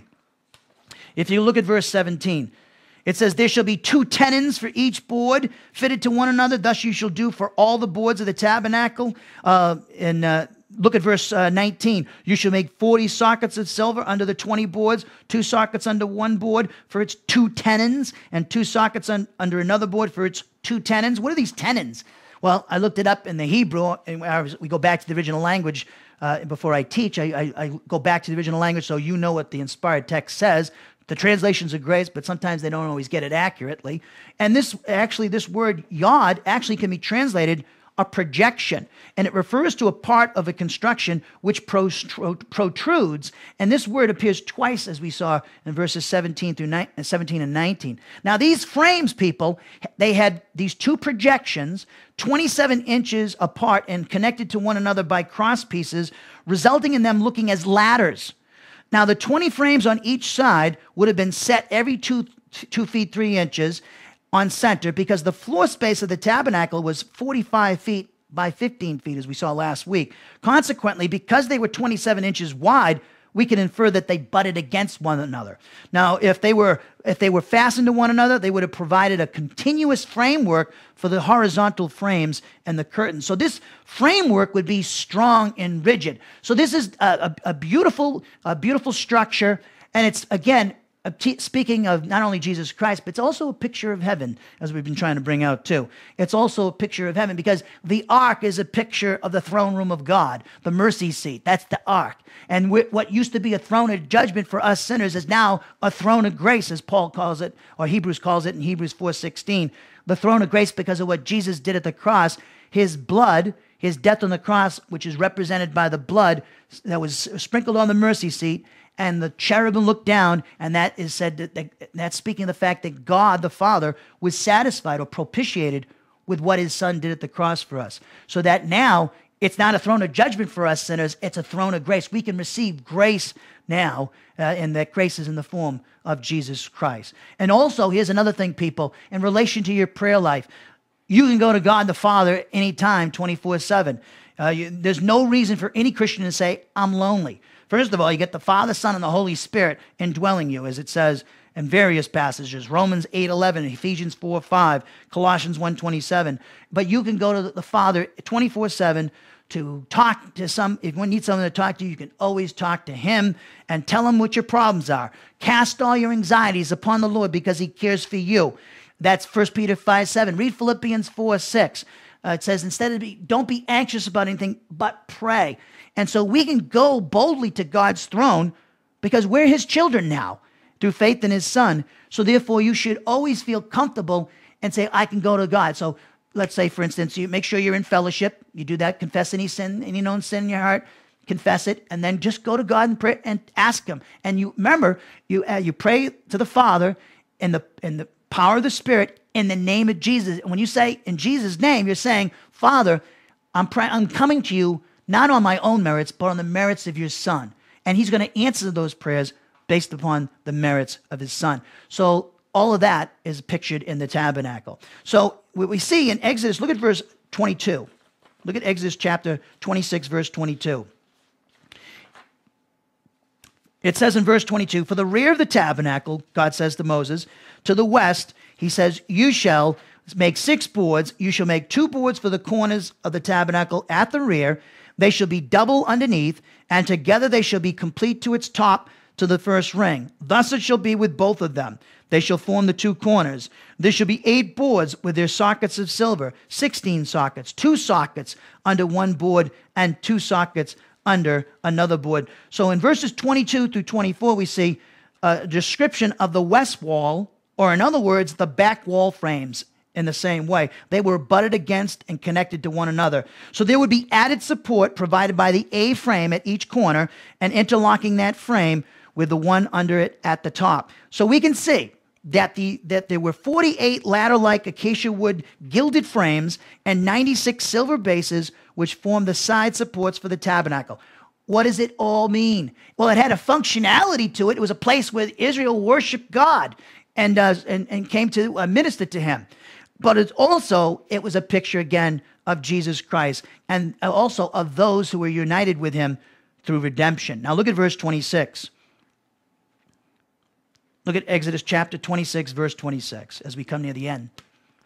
If you look at verse seventeen, it says, there shall be two tenons for each board fitted to one another. Thus you shall do for all the boards of the tabernacle. Uh, and uh, look at verse uh, nineteen. You shall make forty sockets of silver under the twenty boards, two sockets under one board for its two tenons, and two sockets un under another board for its two tenons. What are these tenons? Well, I looked it up in the Hebrew, and we go back to the original language. Uh, before I teach, I, I, I go back to the original language so you know what the inspired text says. The translations are great, but sometimes they don't always get it accurately. And this, actually, this word yod actually can be translated a projection, and it refers to a part of a construction which protrudes, and this word appears twice, as we saw in verses seventeen through seventeen and nineteen. Now, these frames, people, they had these two projections, twenty-seven inches apart and connected to one another by cross pieces, resulting in them looking as ladders. Now, the twenty frames on each side would have been set every two, two feet, three inches, on center, because the floor space of the tabernacle was forty-five feet by fifteen feet, as we saw last week. Consequently, because they were twenty-seven inches wide, we can infer that they butted against one another. Now, if they were if they were fastened to one another, they would have provided a continuous framework for the horizontal frames and the curtains. So this framework would be strong and rigid. So this is a, a, a beautiful, a beautiful structure, and it's, again, speaking of not only Jesus Christ, but it's also a picture of heaven, as we've been trying to bring out too. It's also a picture of heaven, because the ark is a picture of the throne room of God, the mercy seat. That's the ark. And what used to be a throne of judgment for us sinners is now a throne of grace, as Paul calls it, or Hebrews calls it in Hebrews four sixteen. The throne of grace, because of what Jesus did at the cross. His blood, his death on the cross, which is represented by the blood that was sprinkled on the mercy seat, and the cherubim looked down, and that is said that, that that's speaking of the fact that God the Father was satisfied or propitiated with what his Son did at the cross for us. So that now it's not a throne of judgment for us sinners, it's a throne of grace. We can receive grace now, uh, and that grace is in the form of Jesus Christ. And also, here's another thing, people, in relation to your prayer life. You can go to God the Father anytime, twenty-four seven. Uh, you, there's no reason for any Christian to say, I'm lonely. First of all, you get the Father, Son, and the Holy Spirit indwelling you, as it says in various passages, Romans eight eleven, Ephesians four five, Colossians one twenty-seven. But you can go to the Father twenty-four seven to talk to some, if you need someone to talk to, you can always talk to him and tell him what your problems are. Cast all your anxieties upon the Lord because he cares for you. That's First Peter five seven. Read Philippians four six. Uh, it says, instead of, be, don't be anxious about anything, but pray. And so we can go boldly to God's throne because we're his children now through faith in his son. So therefore, you should always feel comfortable and say, I can go to God. So let's say, for instance, you make sure you're in fellowship. You do that, confess any sin, any known sin in your heart, confess it, and then just go to God and pray and ask him. And you remember, you uh, you pray to the Father in the in the power of the Spirit in the name of Jesus. And when you say in Jesus' name, you're saying, Father, I'm pray- I'm coming to you not on my own merits, but on the merits of your Son. And he's going to answer those prayers based upon the merits of his Son. So all of that is pictured in the tabernacle. So what we see in Exodus, look at verse twenty-two. Look at Exodus chapter twenty-six, verse twenty-two. It says in verse twenty-two, for the rear of the tabernacle, God says to Moses, to the west, he says, you shall make six boards. You shall make two boards for the corners of the tabernacle at the rear. They shall be double underneath, and together they shall be complete to its top to the first ring. Thus it shall be with both of them. They shall form the two corners. There shall be eight boards with their sockets of silver, sixteen sockets, two sockets under one board, and two sockets under another board. So in verses twenty-two through twenty-four, we see a description of the west wall, or in other words, the back wall frames in the same way. They were butted against and connected to one another. So there would be added support provided by the A frame at each corner and interlocking that frame with the one under it at the top. So we can see that the that there were forty-eight ladder-like acacia wood gilded frames and ninety-six silver bases which formed the side supports for the tabernacle. What does it all mean? Well, it had a functionality to it. It was a place where Israel worshiped God and uh, and, and came to uh, minister to him. But it's also, it was a picture again of Jesus Christ and also of those who were united with him through redemption. Now look at verse twenty-six. Look at Exodus chapter twenty-six, verse twenty-six, as we come near the end.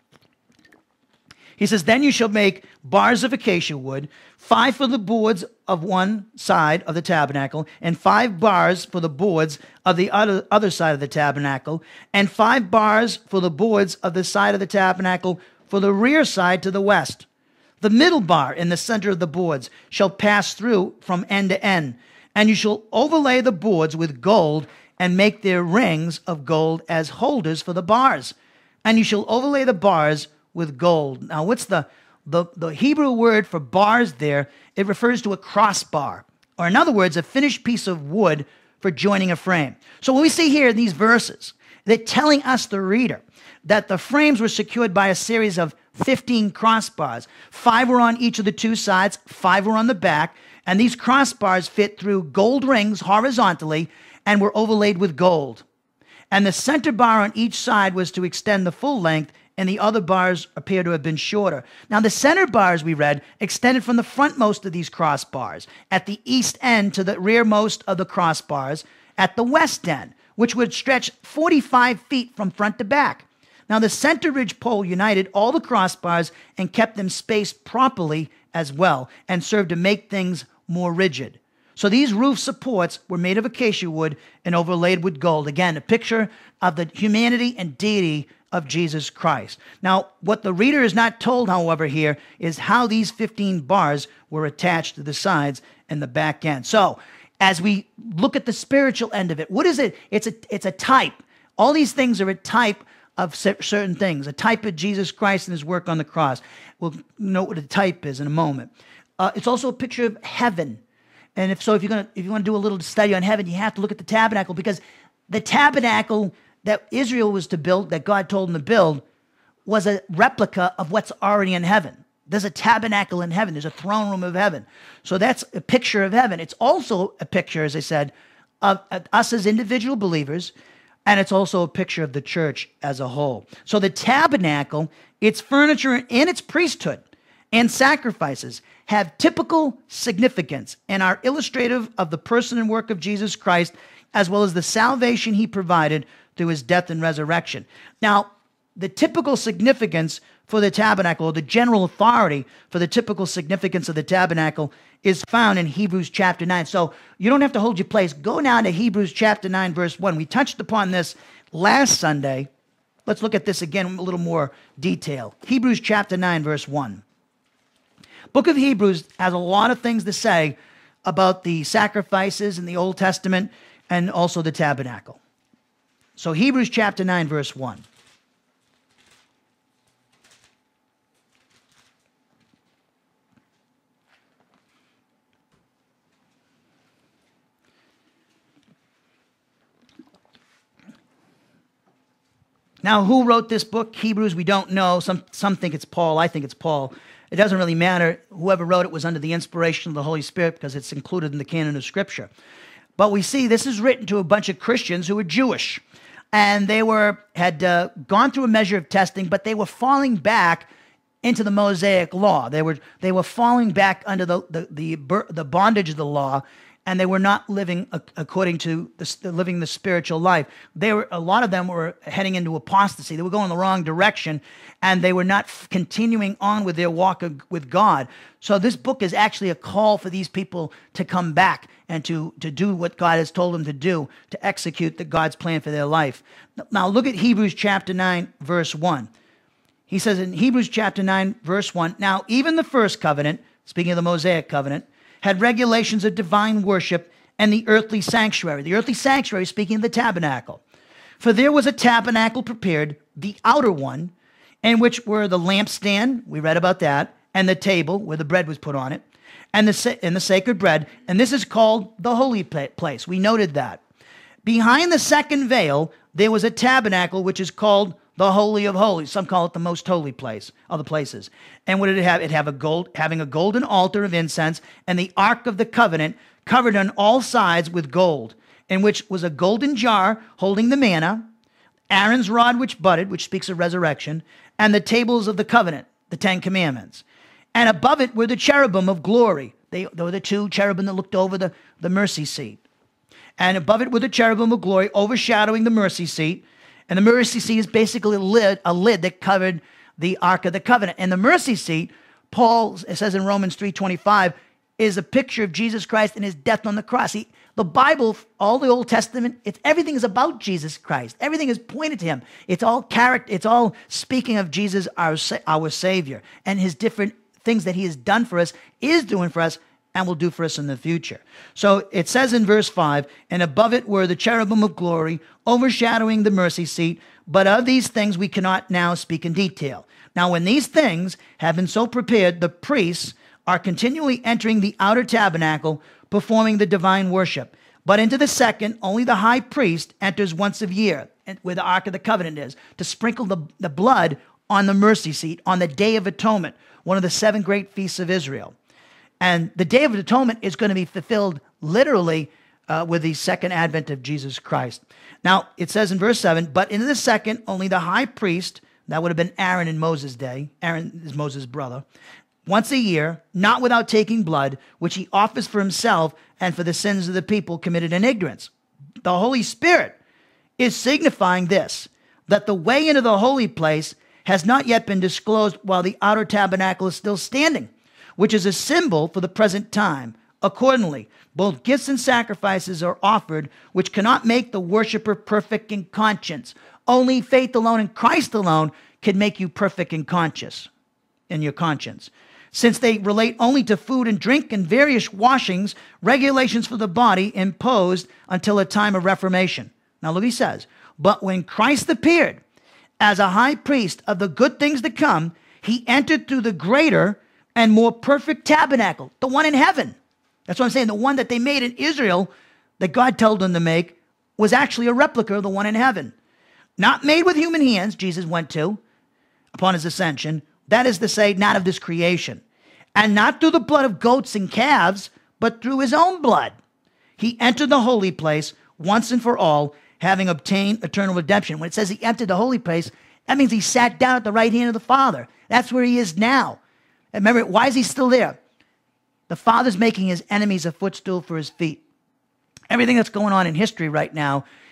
He says, then you shall make bars of acacia wood, five for the boards of one side of the tabernacle, and five bars for the boards of the other, other side of the tabernacle, and five bars for the boards of the side of the tabernacle for the rear side to the west. The middle bar in the center of the boards shall pass through from end to end, and you shall overlay the boards with gold and make their rings of gold as holders for the bars. And you shall overlay the bars with gold. Now, what's the, the, the Hebrew word for bars there? It refers to a crossbar, or in other words, a finished piece of wood for joining a frame. So what we see here in these verses, they're telling us, the reader, that the frames were secured by a series of fifteen crossbars. Five were on each of the two sides, five were on the back, and these crossbars fit through gold rings horizontally and were overlaid with gold. And the center bar on each side was to extend the full length, and the other bars appear to have been shorter. Now, the center bars, we read, extended from the frontmost of these crossbars at the east end to the rearmost of the crossbars at the west end, which would stretch forty-five feet from front to back. Now, the center ridge pole united all the crossbars and kept them spaced properly as well, and served to make things more rigid. So these roof supports were made of acacia wood and overlaid with gold. Again, a picture of the humanity and deity of Jesus Christ. Now, what the reader is not told, however, here is how these fifteen bars were attached to the sides and the back end. So, as we look at the spiritual end of it, what is it? It's a, it's a type. All these things are a type of certain things, a type of Jesus Christ and his work on the cross. We'll note what a type is in a moment. Uh, it's also a picture of heaven. And if so, if you're gonna, if you want to do a little study on heaven, you have to look at the tabernacle, because the tabernacle that Israel was to build, that God told them to build, was a replica of what's already in heaven. There's a tabernacle in heaven. There's a throne room of heaven. So that's a picture of heaven. It's also a picture, as I said, of us as individual believers, and it's also a picture of the church as a whole. So the tabernacle, its furniture and its priesthood and sacrifices have typical significance and are illustrative of the person and work of Jesus Christ, as well as the salvation he provided through his death and resurrection. Now, the typical significance for the tabernacle, or the general authority for the typical significance of the tabernacle, is found in Hebrews chapter nine. So you don't have to hold your place. Go now to Hebrews chapter nine, verse one. We touched upon this last Sunday. Let's look at this again in a little more detail. Hebrews chapter nine, verse one. Book of Hebrews has a lot of things to say about the sacrifices in the Old Testament and also the tabernacle. So Hebrews chapter nine, verse one. Now, who wrote this book, Hebrews? We don't know. Some, some think it's Paul. I think it's Paul. It doesn't really matter. Whoever wrote it was under the inspiration of the Holy Spirit because it's included in the canon of Scripture. But we see this is written to a bunch of Christians who were Jewish. And they were had uh, gone through a measure of testing, but they were falling back into the Mosaic law. They were they were falling back under the the the, the bondage of the law, and they were not living according to the, living the spiritual life. They were, a lot of them were heading into apostasy. They were going the wrong direction, and they were not continuing on with their walk of, with God. So this book is actually a call for these people to come back and to, to do what God has told them to do, to execute the God's plan for their life. Now look at Hebrews chapter nine, verse one. He says in Hebrews chapter nine, verse one, now even the first covenant, speaking of the Mosaic covenant, had regulations of divine worship and the earthly sanctuary. The earthly sanctuary, speaking of the tabernacle. For there was a tabernacle prepared, the outer one, in which were the lampstand, we read about that, and the table where the bread was put on it, and the, and the sacred bread. And this is called the holy place. We noted that. Behind the second veil, there was a tabernacle which is called the Holy of Holies. Some call it the most holy place, other places. And what did it have? It have a gold, having a golden altar of incense, and the Ark of the Covenant covered on all sides with gold, in which was a golden jar holding the manna, Aaron's rod which budded, which speaks of resurrection, and the tables of the covenant, the Ten Commandments. And above it were the cherubim of glory. They, they were the two cherubim that looked over the, the mercy seat. And above it were the cherubim of glory overshadowing the mercy seat. And the mercy seat is basically a lid, a lid that covered the Ark of the Covenant. And the mercy seat, Paul, it says in Romans three twenty-five, is a picture of Jesus Christ and his death on the cross. He, the Bible, all the Old Testament, it's, everything is about Jesus Christ. Everything is pointed to him. It's all character. It's all speaking of Jesus, our, our Savior, and his different things that he has done for us, is doing for us, and will do for us in the future. So it says in verse five, and above it were the cherubim of glory, overshadowing the mercy seat, but of these things we cannot now speak in detail. Now when these things have been so prepared, the priests are continually entering the outer tabernacle, performing the divine worship. But into the second, only the high priest enters once a year, where the Ark of the Covenant is, to sprinkle the, the blood on the mercy seat on the Day of Atonement, one of the seven great feasts of Israel. And the Day of Atonement is going to be fulfilled literally uh, with the second advent of Jesus Christ. Now, it says in verse seven, but in the second, only the high priest, that would have been Aaron in Moses' day, Aaron is Moses' brother, once a year, not without taking blood, which he offers for himself and for the sins of the people committed in ignorance. The Holy Spirit is signifying this, that the way into the holy place has not yet been disclosed while the outer tabernacle is still standing, which is a symbol for the present time. Accordingly, both gifts and sacrifices are offered, which cannot make the worshiper perfect in conscience. Only faith alone in Christ alone can make you perfect in conscience, in your conscience. Since they relate only to food and drink and various washings, regulations for the body imposed until a time of reformation. Now look what he says. But when Christ appeared as a high priest of the good things to come, he entered through the greater and more perfect tabernacle, the one in heaven. That's what I'm saying. The one that they made in Israel, that God told them to make, was actually a replica of the one in heaven. Not made with human hands, Jesus went to, upon his ascension. That is to say, not of this creation. And not through the blood of goats and calves, but through his own blood. He entered the holy place once and for all, having obtained eternal redemption. When it says he entered the holy place, that means he sat down at the right hand of the Father. That's where he is now. And remember, why is he still there? The Father's making his enemies a footstool for his feet. Everything that's going on in history right now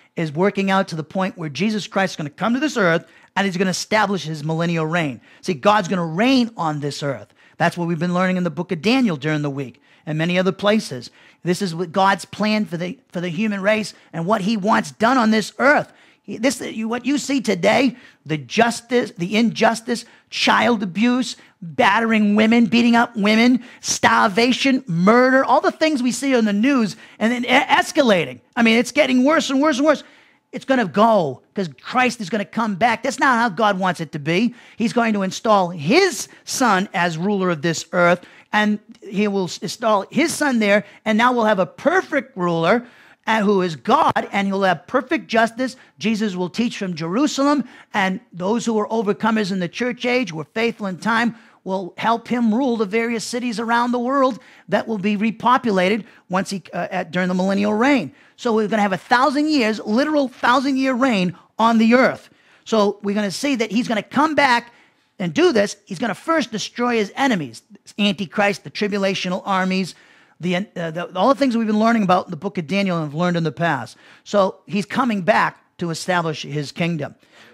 is working out to the point where Jesus Christ is going to come to this earth and he's going to establish his millennial reign. See, God's going to reign on this earth. That's what we've been learning in the book of Daniel during the week and many other places. This is what God's plan for the for the human race and what he wants done on this earth. This, what you see today, the justice, the injustice, child abuse, battering women, beating up women, starvation, murder, all the things we see on the news, and then escalating. I mean, it's getting worse and worse and worse. It's going to go because Christ is going to come back. That's not how God wants it to be. He's going to install his son as ruler of this earth, and he will install his son there, and now we'll have a perfect ruler and who is God, and he'll have perfect justice. Jesus will teach from Jerusalem, and those who are overcomers in the church age, who are faithful in time, will help him rule the various cities around the world that will be repopulated once he uh, at, during the millennial reign. So we're going to have a thousand years, literal thousand year reign on the earth. So we're going to see that he's going to come back and do this. He's going to first destroy his enemies, Antichrist, the tribulational armies, The, uh, the, all the things we've been learning about in the book of Daniel and have learned in the past. So he's coming back to establish his kingdom.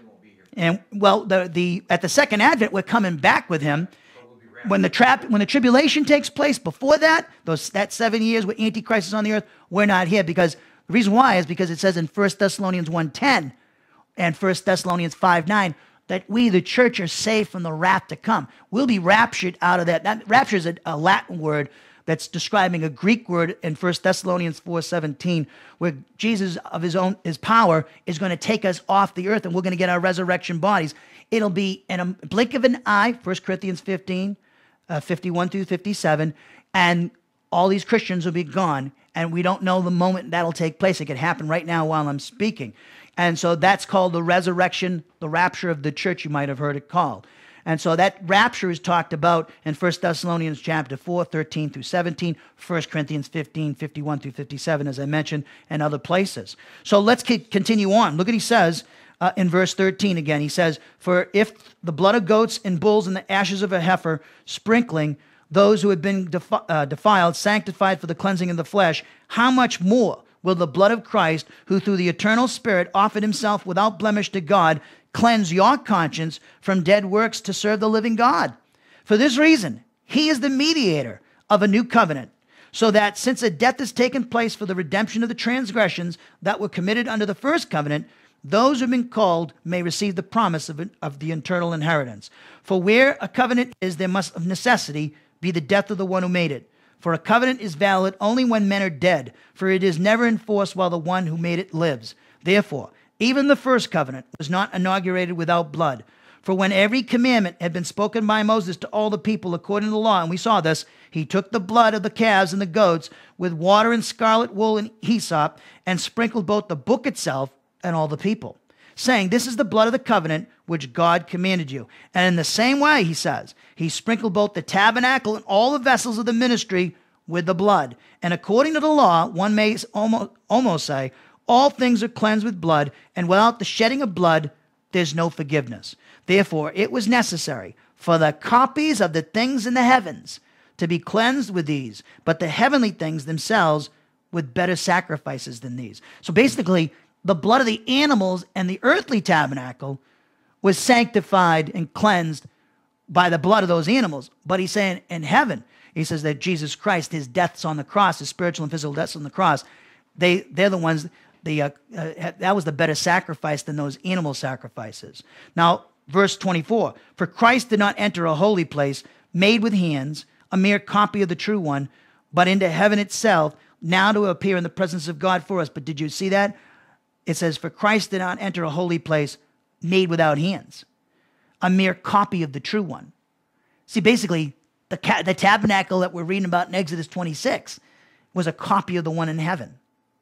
And well, the, the at the second advent, we're coming back with him. When the trap, when the tribulation takes place, before that, those that seven years where Antichrist is on the earth, we're not here because the reason why is because it says in First Thessalonians one ten and First Thessalonians five nine that we, the church, are saved from the wrath to come. We'll be raptured out of that. That rapture is a, a Latin word that's describing a Greek word in First Thessalonians four seventeen, where Jesus of his own his power is going to take us off the earth and we're going to get our resurrection bodies. It'll be in a blink of an eye, First Corinthians fifteen, uh, fifty-one through fifty-seven, and all these Christians will be gone, and we don't know the moment that'll take place. It could happen right now while I'm speaking. And so that's called the resurrection, the rapture of the church, you might have heard it called. And so that rapture is talked about in First Thessalonians chapter four, thirteen through seventeen, First Corinthians fifteen, fifty-one through fifty-seven, as I mentioned, and other places. So let's continue on. Look what he says uh, in verse thirteen again. He says, "For if the blood of goats and bulls and the ashes of a heifer, sprinkling those who had been defi uh, defiled, sanctified for the cleansing of the flesh, how much more will the blood of Christ, who through the eternal Spirit offered himself without blemish to God, cleanse your conscience from dead works to serve the living God? For this reason, he is the mediator of a new covenant, so that since a death has taken place for the redemption of the transgressions that were committed under the first covenant, those who have been called may receive the promise of, of the eternal inheritance. For where a covenant is, there must of necessity be the death of the one who made it. For a covenant is valid only when men are dead, for it is never enforced while the one who made it lives. Therefore, even the first covenant was not inaugurated without blood. For when every commandment had been spoken by Moses to all the people according to the law, and we saw this, he took the blood of the calves and the goats with water and scarlet wool and hyssop, and sprinkled both the book itself and all the people, saying, this is the blood of the covenant which God commanded you. And in the same way, he says, he sprinkled both the tabernacle and all the vessels of the ministry with the blood. And according to the law, one may almost, almost say, all things are cleansed with blood, and without the shedding of blood, there's no forgiveness. Therefore, it was necessary for the copies of the things in the heavens to be cleansed with these, but the heavenly things themselves with better sacrifices than these. So basically, the blood of the animals and the earthly tabernacle was sanctified and cleansed by the blood of those animals. But he's saying in heaven, he says that Jesus Christ, his deaths on the cross, his spiritual and physical deaths on the cross, they, they're the ones, the, uh, uh, that was the better sacrifice than those animal sacrifices. Now, verse twenty-four, for Christ did not enter a holy place made with hands, a mere copy of the true one, but into heaven itself, now to appear in the presence of God for us. But did you see that? It says, for Christ did not enter a holy place made without hands, a mere copy of the true one. See, basically, the, ca the tabernacle that we're reading about in Exodus twenty-six was a copy of the one in heaven.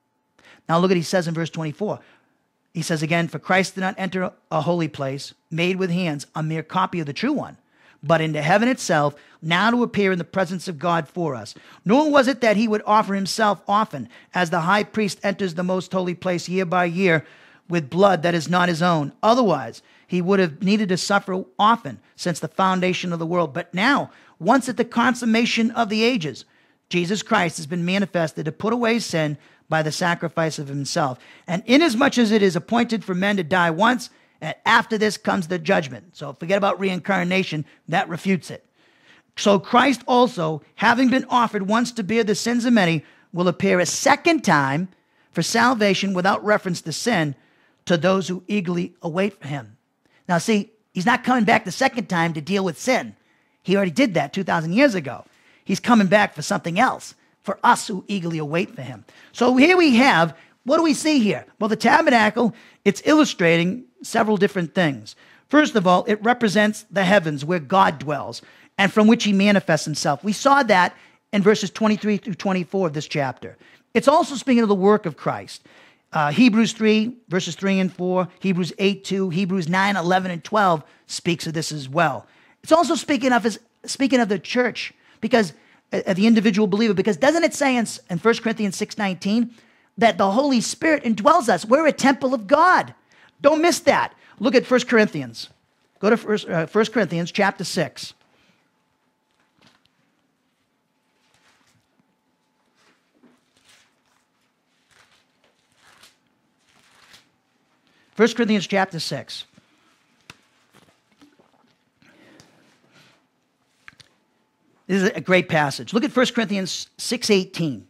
Now look what he says in verse twenty-four. He says again, for Christ did not enter a holy place made with hands, a mere copy of the true one, but into heaven itself, now to appear in the presence of God for us. Nor was it that he would offer himself often, as the high priest enters the most holy place year by year with blood that is not his own. Otherwise, he would have needed to suffer often since the foundation of the world. But now, once at the consummation of the ages, Jesus Christ has been manifested to put away sin by the sacrifice of himself. And inasmuch as it is appointed for men to die once, and after this comes the judgment. So forget about reincarnation. That refutes it. So Christ also, having been offered once to bear the sins of many, will appear a second time for salvation without reference to sin to those who eagerly await him. Now see, he's not coming back the second time to deal with sin. He already did that two thousand years ago. He's coming back for something else, for us who eagerly await for him. So here we have, what do we see here? Well, the tabernacle, it's illustrating several different things. First of all, it represents the heavens where God dwells and from which he manifests himself. We saw that in verses twenty-three through twenty-four of this chapter. It's also speaking of the work of Christ. Uh, Hebrews three, verses three and four, Hebrews eight, two, Hebrews nine, eleven, and twelve speaks of this as well. It's also speaking of, his, speaking of the church, because uh, the individual believer, because doesn't it say in, in First Corinthians six nineteen that the Holy Spirit indwells us? We're a temple of God. Don't miss that. Look at First Corinthians. Go to First, uh, First Corinthians chapter six. First Corinthians chapter six. This is a great passage. Look at First Corinthians six eighteen.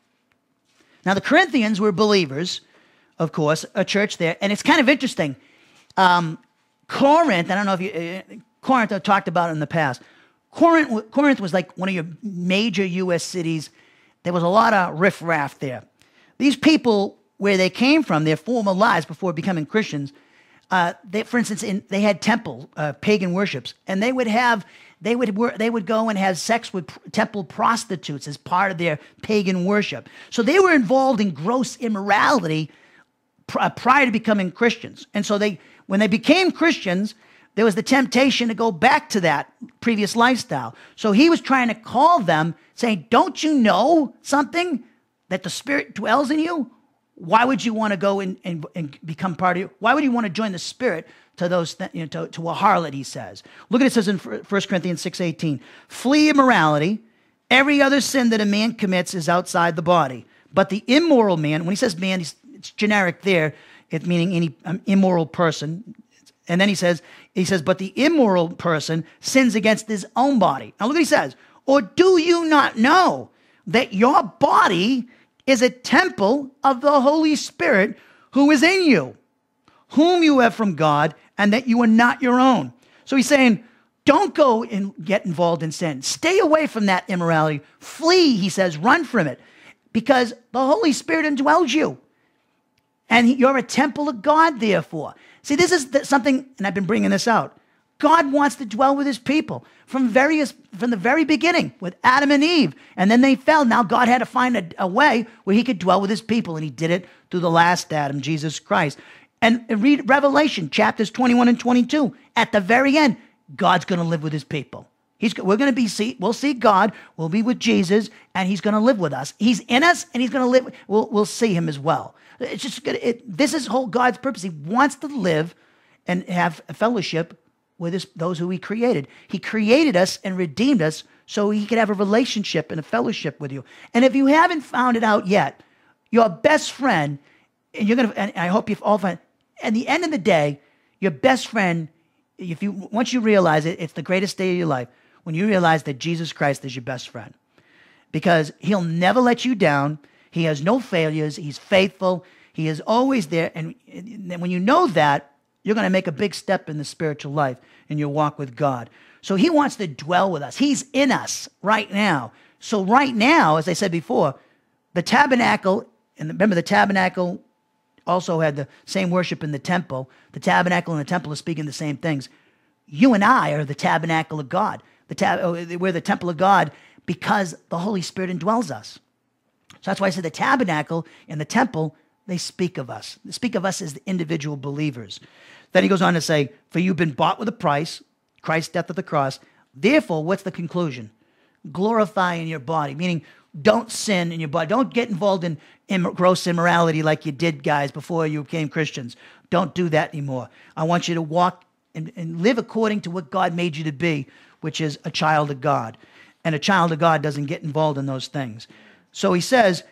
Now the Corinthians were believers, of course, a church there. And it's kind of interesting. Um, Corinth, I don't know if you, uh, Corinth I've talked about in the past. Corinth, Corinth was like one of your major U S cities. There was a lot of riffraff there. These people, where they came from, their former lives before becoming Christians, uh, they, for instance, in, they had temple, uh, pagan worships, and they would have, they would they would go and have sex with temple prostitutes as part of their pagan worship. So they were involved in gross immorality pr- prior to becoming Christians. And so they, when they became Christians, there was the temptation to go back to that previous lifestyle. So he was trying to call them, saying, "Don't you know something? That the Spirit dwells in you? Why would you want to go and, and, and become part of it? Why would you want to join the Spirit to those th- you know, to, to a harlot," he says. Look at it, it says in First Corinthians six eighteen, "Flee immorality. Every other sin that a man commits is outside the body. But the immoral man," when he says man, he's, it's generic there, it meaning any um, immoral person. And then he says, he says, "But the immoral person sins against his own body." Now look what he says. "Or do you not know that your body is a temple of the Holy Spirit who is in you, whom you have from God, and that you are not your own?" So he's saying, don't go and get involved in sin. Stay away from that immorality. Flee, he says, run from it, because the Holy Spirit indwells you. And you're a temple of God, therefore. See, this is something, and I've been bringing this out. God wants to dwell with his people from various from the very beginning with Adam and Eve. And then they fell. Now God had to find a, a way where he could dwell with his people. And he did it through the last Adam, Jesus Christ. And read Revelation chapters twenty-one and twenty-two. At the very end, God's going to live with his people. He's, we're going to be, see, we'll see God, we'll be with Jesus, and he's going to live with us. He's in us, and he's going to live, we'll, we'll see him as well. It's just, it, this is whole God's purpose. He wants to live and have a fellowship with his, those who he created. He created us and redeemed us so he could have a relationship and a fellowship with you. And if you haven't found it out yet, your best friend, and you're going to, and I hope you've all found, at the end of the day, your best friend, if you once you realize it, it's the greatest day of your life, when you realize that Jesus Christ is your best friend. Because he'll never let you down. He has no failures. He's faithful. He is always there. And, and when you know that, you're going to make a big step in the spiritual life in your walk with God. So he wants to dwell with us. He's in us right now. So right now, as I said before, the tabernacle, and remember the tabernacle also had the same worship in the temple. The tabernacle and the temple are speaking the same things. You and I are the tabernacle of God. The tab- we're the temple of God because the Holy Spirit indwells us. So that's why I said the tabernacle and the temple, they speak of us. They speak of us as the individual believers. Then he goes on to say, "For you've been bought with a price, Christ's death at the cross. Therefore," what's the conclusion? "Glorify in your body," meaning don't sin in your body. Don't get involved in Im- gross immorality like you did, guys, before you became Christians. Don't do that anymore. I want you to walk and, and live according to what God made you to be, which is a child of God. And a child of God doesn't get involved in those things. So he says,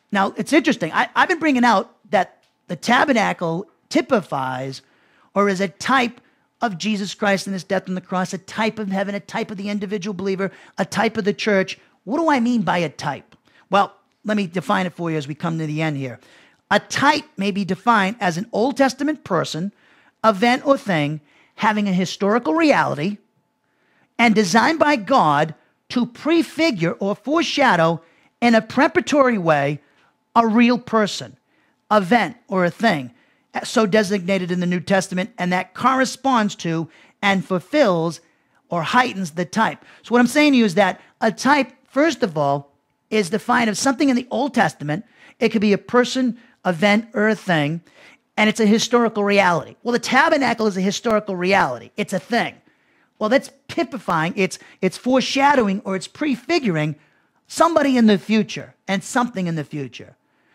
Now, it's interesting. I, I've been bringing out that the tabernacle typifies or is a type of Jesus Christ and his death on the cross, a type of heaven, a type of the individual believer, a type of the church. What do I mean by a type? Well, let me define it for you as we come to the end here. A type may be defined as an Old Testament person, event, or thing having a historical reality and designed by God to prefigure or foreshadow in a preparatory way a real person, event, or a thing, so designated in the New Testament, and that corresponds to and fulfills or heightens the type. So what I'm saying to you is that a type, first of all, is defined as something in the Old Testament. It could be a person, event, or a thing, and it's a historical reality. Well, the tabernacle is a historical reality. It's a thing. Well, that's typifying, it's, it's foreshadowing, or it's prefiguring somebody in the future and something in the future.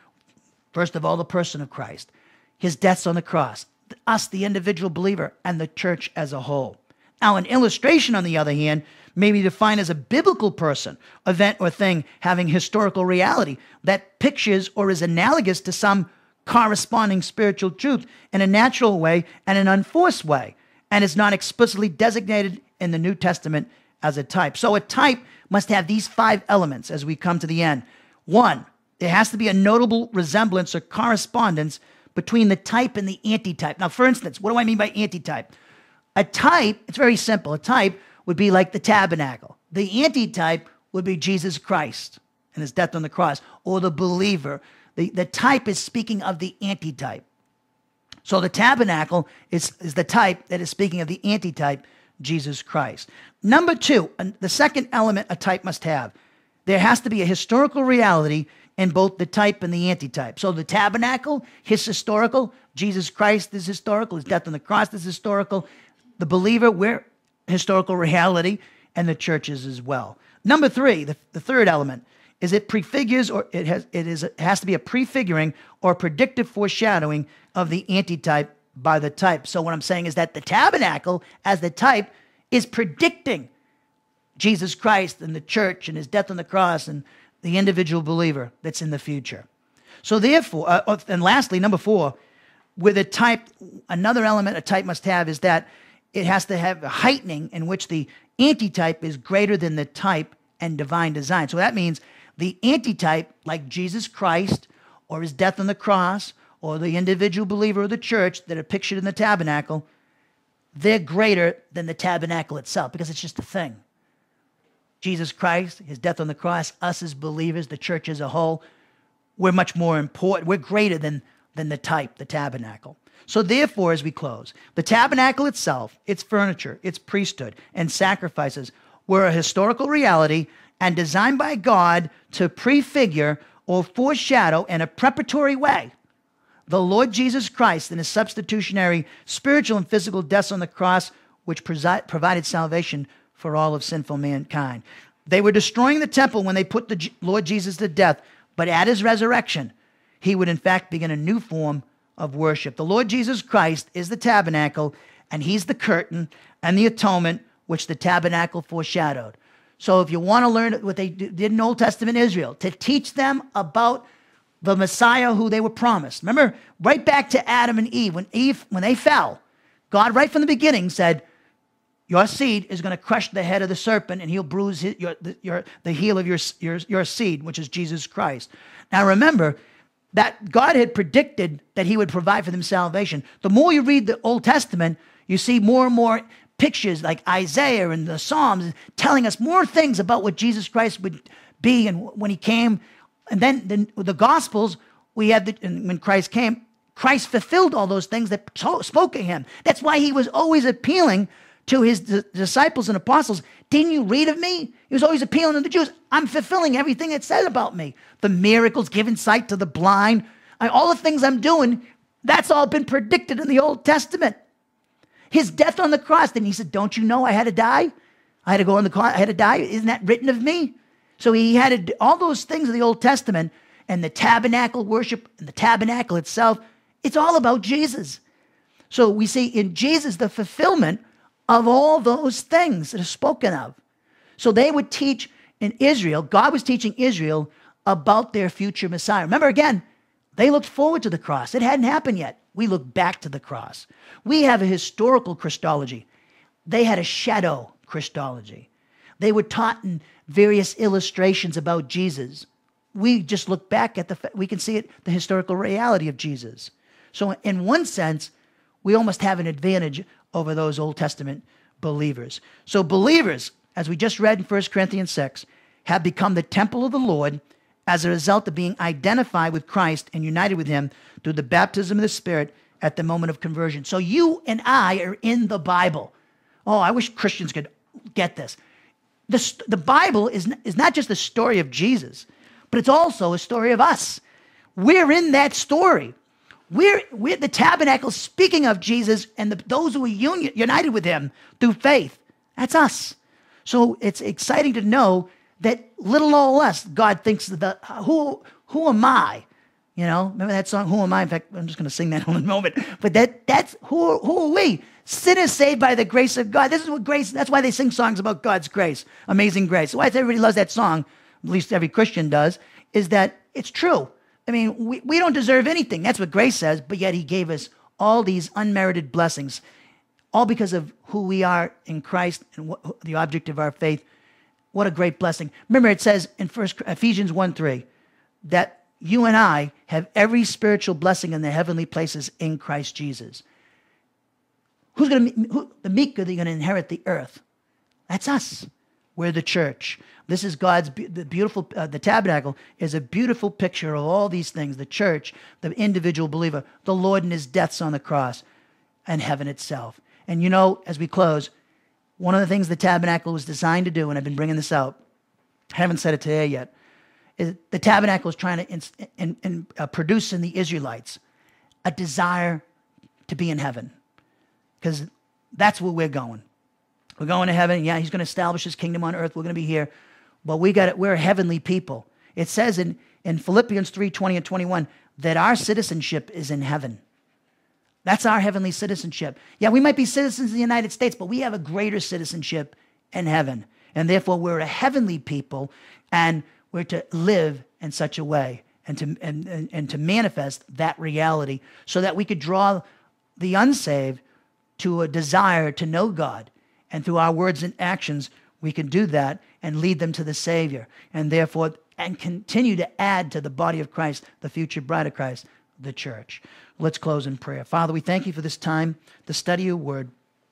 First of all, the person of Christ, his deaths on the cross, us, the individual believer, and the church as a whole. Now, an illustration, on the other hand, may be defined as a biblical person, event, or thing having historical reality that pictures or is analogous to some corresponding spiritual truth in a natural way and an unforced way, and is not explicitly designated in the New Testament as a type. So a type must have these five elements as we come to the end. One, there has to be a notable resemblance or correspondence between the type and the antitype. Now, for instance, what do I mean by antitype? A type, it's very simple. A type would be like the tabernacle. The antitype would be Jesus Christ and his death on the cross, or the believer. The, the type is speaking of the antitype. So the tabernacle is, is the type that is speaking of the antitype, Jesus Christ. Number two, the second element a type must have, there has to be a historical reality in both the type and the antitype. So the tabernacle, his historical, Jesus Christ is historical, his death on the cross is historical, the believer, we're historical reality, and the churches as well. Number three, the, the third element, is it prefigures or it has it is it has to be a prefiguring or predictive foreshadowing of the antitype by the type. So what I'm saying is that the tabernacle as the type is predicting Jesus Christ and the church and his death on the cross and the individual believer that's in the future. So therefore, uh, and lastly, number four, with a type, another element a type must have is that it has to have a heightening in which the antitype is greater than the type and divine design. So that means the antitype, like Jesus Christ or his death on the cross or the individual believer of the church that are pictured in the tabernacle, they're greater than the tabernacle itself because it's just a thing. Jesus Christ, his death on the cross, us as believers, the church as a whole, we're much more important. We're greater than, than the type, the tabernacle. So therefore, as we close, the tabernacle itself, its furniture, its priesthood, and sacrifices were a historical reality and designed by God to prefigure or foreshadow in a preparatory way the Lord Jesus Christ and his substitutionary spiritual and physical deaths on the cross, which presi- provided salvation for all of sinful mankind. They were destroying the temple when they put the J- Lord Jesus to death, but at his resurrection, he would in fact begin a new form of worship. The Lord Jesus Christ is the tabernacle, and he's the curtain and the atonement which the tabernacle foreshadowed. So if you want to learn what they did in Old Testament Israel, to teach them about the Messiah who they were promised. Remember, right back to Adam and Eve, when Eve, when they fell, God right from the beginning said, your seed is going to crush the head of the serpent, and he'll bruise his, your, the, your, the heel of your, your, your seed, which is Jesus Christ. Now remember, that God had predicted that he would provide for them salvation. The more you read the Old Testament, you see more and more pictures like Isaiah and the Psalms telling us more things about what Jesus Christ would be and when he came. And then, then with the Gospels, we had the, and when Christ came, Christ fulfilled all those things that spoke of him. That's why he was always appealing to his d- disciples and apostles. Didn't you read of me? He was always appealing to the Jews. I'm fulfilling everything it said about me. The miracles, giving sight to the blind, I, all the things I'm doing, that's all been predicted in the Old Testament. His death on the cross, then he said, don't you know I had to die? I had to go on the cross, I had to die. Isn't that written of me? So he had to, all those things of the Old Testament and the tabernacle worship and the tabernacle itself, it's all about Jesus. So we see in Jesus the fulfillment of all those things that are spoken of. So they would teach in Israel, God was teaching Israel about their future Messiah. Remember again, they looked forward to the cross. It hadn't happened yet. We look back to the cross. We have a historical Christology. They had a shadow Christology. They were taught in various illustrations about Jesus. We just look back at the, we can see it, the historical reality of Jesus. So in one sense, we almost have an advantage over those Old Testament believers. So believers, as we just read in First Corinthians six, have become the temple of the Lord as a result of being identified with Christ and united with him through the baptism of the Spirit at the moment of conversion. So you and I are in the Bible. Oh, I wish Christians could get this. The, the Bible is, is not just the story of Jesus, but it's also a story of us. We're in that story. We're, we're the tabernacle speaking of Jesus and the, those who are union, united with him through faith. That's us. So it's exciting to know that little old us, God thinks, the who who am I? You know, remember that song, Who Am I? In fact, I'm just going to sing that in a moment. But that that's who, who are we? Sinners saved by the grace of God. This is what grace, that's why they sing songs about God's grace, amazing grace. Why everybody loves that song, at least every Christian does, is that it's true. I mean, we, we don't deserve anything. That's what grace says, but yet he gave us all these unmerited blessings, all because of who we are in Christ and what, the object of our faith. What a great blessing. Remember, it says in First Ephesians one three that you and I have every spiritual blessing in the heavenly places in Christ Jesus. Who's going to, who, the meek are going to inherit the earth? That's us. We're the church. This is God's, the beautiful, uh, the tabernacle is a beautiful picture of all these things. The church, the individual believer, the Lord and his deaths on the cross, and heaven itself. And you know, as we close, one of the things the tabernacle was designed to do, and I've been bringing this out, I haven't said it today yet, is the tabernacle is trying to in, in, in, uh, produce in the Israelites a desire to be in heaven. Because that's where we're going. We're going to heaven. Yeah, he's going to establish his kingdom on earth. We're going to be here. But we got it. We're a heavenly people. It says in, in Philippians three twenty and twenty-one that our citizenship is in heaven. That's our heavenly citizenship. Yeah, we might be citizens of the United States, but we have a greater citizenship in heaven. And therefore, we're a heavenly people, and we're to live in such a way and to, and, and, and to manifest that reality so that we could draw the unsaved to a desire to know God. And through our words and actions, we can do that and lead them to the Savior. And therefore, and continue to add to the body of Christ, the future bride of Christ, the church. Let's close in prayer. Father, we thank you for this time to study your word.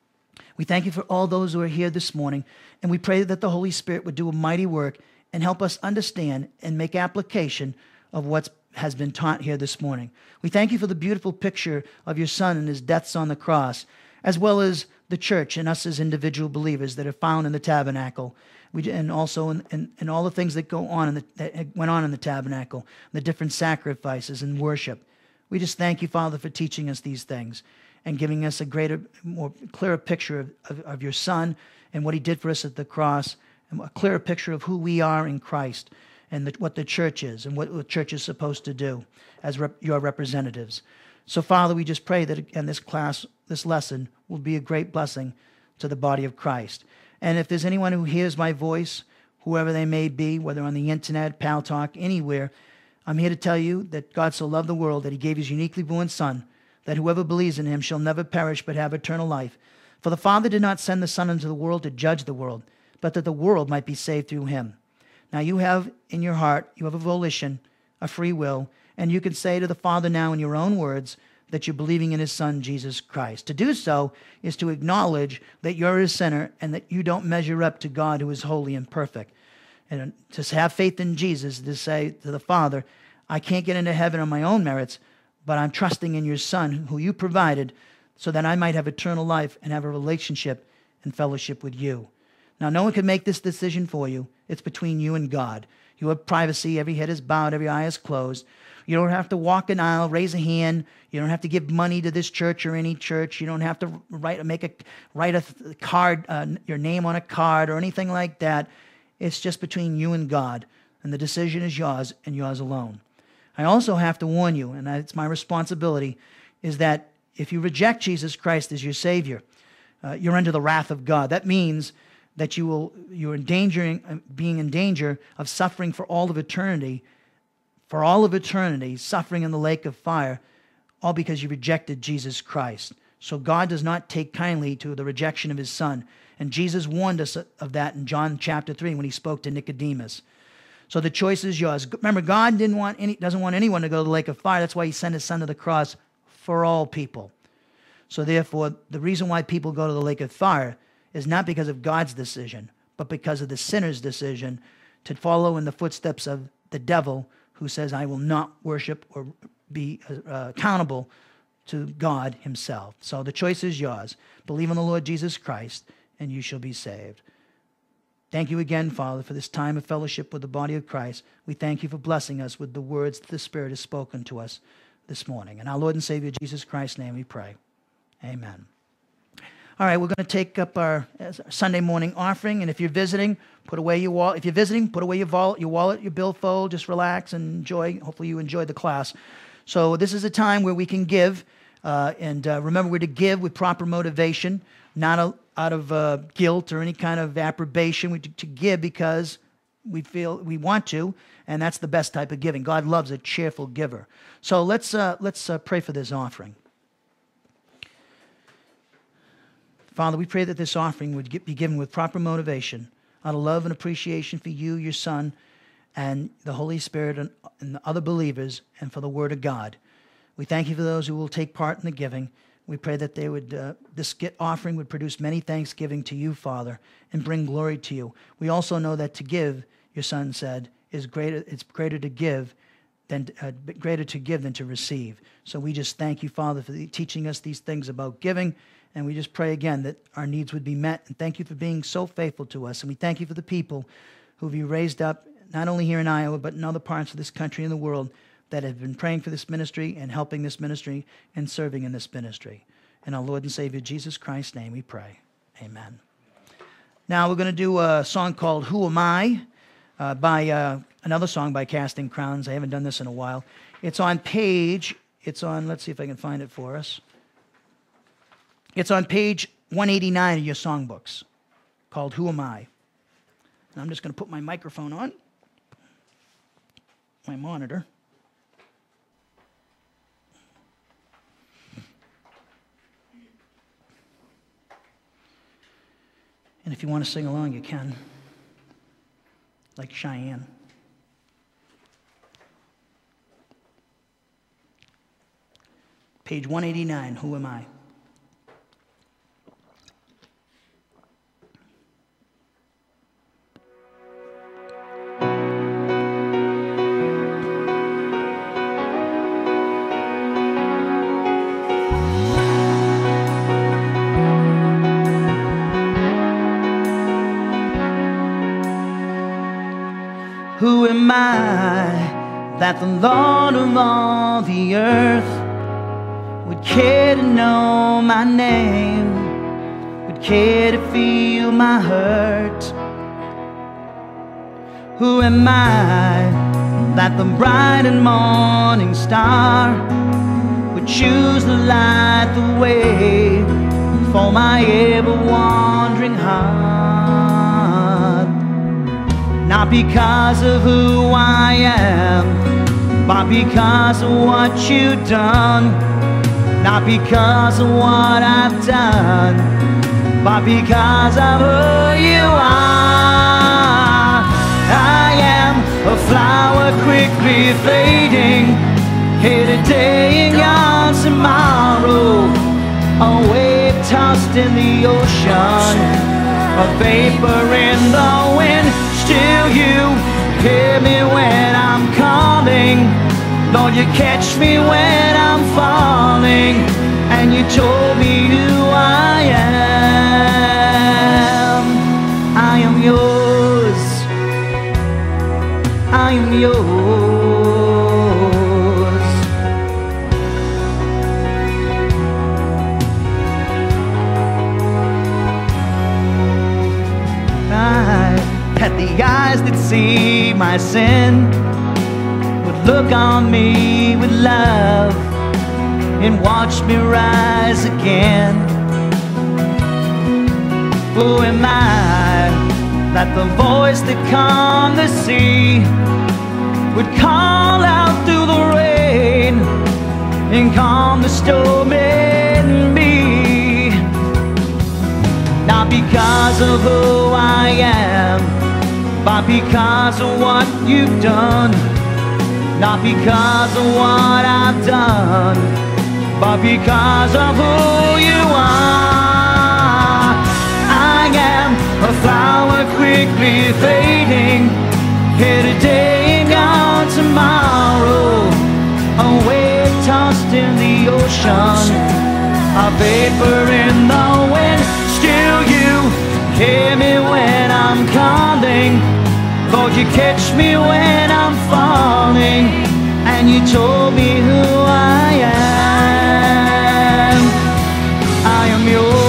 We thank you for all those who are here this morning. And we pray that the Holy Spirit would do a mighty work and help us understand and make application of what has been taught here this morning. We thank you for the beautiful picture of your Son and his deaths on the cross, as well as the church and us as individual believers that are found in the tabernacle. We, and also in, in, in all the things that go on in the, that went on in the tabernacle, the different sacrifices and worship. We just thank you, Father, for teaching us these things and giving us a greater, more clearer picture of, of, of your Son and what he did for us at the cross, and a clearer picture of who we are in Christ and the, what the church is and what the church is supposed to do as rep, your representatives. So, Father, we just pray that again this class, this lesson will be a great blessing to the body of Christ. And if there's anyone who hears my voice, whoever they may be, whether on the internet, Pal Talk, anywhere, I'm here to tell you that God so loved the world that he gave his uniquely born Son, that whoever believes in him shall never perish but have eternal life. For the Father did not send the Son into the world to judge the world, but that the world might be saved through him. Now you have in your heart, you have a volition, a free will, and you can say to the Father now in your own words that you're believing in his Son, Jesus Christ. To do so is to acknowledge that you're a sinner and that you don't measure up to God who is holy and perfect. And to have faith in Jesus, to say to the Father, I can't get into heaven on my own merits, but I'm trusting in your Son who you provided so that I might have eternal life and have a relationship and fellowship with you. Now, no one can make this decision for you. It's between you and God. You have privacy. Every head is bowed. Every eye is closed. You don't have to walk an aisle, raise a hand. You don't have to give money to this church or any church. You don't have to write, make a, write a card, uh, your name on a card or anything like that. It's just between you and God, and the decision is yours and yours alone. I also have to warn you, and it's my responsibility, is that if you reject Jesus Christ as your Savior, uh, you're under the wrath of God. That means that you will, you're endangering, being in danger of suffering for all of eternity for all of eternity, suffering in the lake of fire, all because you rejected Jesus Christ. So God does not take kindly to the rejection of his Son. And Jesus warned us of that in John chapter three when he spoke to Nicodemus. So the choice is yours. Remember, God didn't want any, doesn't want anyone to go to the lake of fire. That's why he sent his Son to the cross for all people. So therefore, the reason why people go to the lake of fire is not because of God's decision, but because of the sinner's decision to follow in the footsteps of the devil, who says, I will not worship or be uh, accountable to God himself. So the choice is yours. Believe in the Lord Jesus Christ, and you shall be saved. Thank you again, Father, for this time of fellowship with the body of Christ. We thank you for blessing us with the words that the Spirit has spoken to us this morning. In our Lord and Savior Jesus Christ's name we pray. Amen. All right, we're going to take up our Sunday morning offering, and if you're visiting, put away your wallet. If you're visiting, put away your wallet, your wallet, your billfold. Just relax and enjoy. Hopefully you enjoyed the class. So this is a time where we can give, uh, and uh, remember, we're to give with proper motivation, not a, out of uh, guilt or any kind of approbation. We're to, to give because we feel we want to, and that's the best type of giving. God loves a cheerful giver. So let's uh, let's uh, pray for this offering. Father, we pray that this offering would get, be given with proper motivation, out of love and appreciation for you, your Son, and the Holy Spirit and, and the other believers, and for the Word of God. We thank you for those who will take part in the giving. We pray that they would, uh, this offering would produce many thanksgiving to you, Father, and bring glory to you. We also know that to give, your Son said, is greater. It's greater to give than uh, greater to give than to receive. So we just thank you, Father, for the, teaching us these things about giving. And we just pray again that our needs would be met. And thank you for being so faithful to us. And we thank you for the people who you raised up, not only here in Iowa, but in other parts of this country and the world, that have been praying for this ministry and helping this ministry and serving in this ministry. In our Lord and Savior Jesus Christ's name we pray. Amen. Now we're going to do a song called Who Am I? Uh, by uh, another song by Casting Crowns. I haven't done this in a while. It's on page, it's on, let's see if I can find it for us. It's on page one eighty-nine of your songbooks, called Who Am I? And I'm just going to put my microphone on, my monitor. And if you want to sing along, you can, like Cheyenne. Page one eighty-nine, Who Am I? Who am I that the Lord of all the earth would care to know my name, would care to feel my hurt? Who am I that the bright and morning star would choose to light the way for my ever-wandering heart? Not because of who I am, but because of what you've done. Not because of what I've done, but because of who you are. I am a flower quickly fading, here today and gone tomorrow, a wave tossed in the ocean, a vapor in the wind. Still you hear me when I'm calling, Lord, you catch me when I'm falling, and you told me who I am. I am yours, I am yours. That the eyes that see my sin would look on me with love and watch me rise again. Who am I that the voice that calmed the sea would call out through the rain and calm the storm in me. Not because of who I am, but because of what you've done. Not because of what I've done, but because of who you are. I am a flower quickly fading, here today and gone tomorrow, a wave tossed in the ocean, a vapor in the wind. Still you hear me when I'm calling, Lord, you catch me when I'm falling, and you told me who I am. I am yours.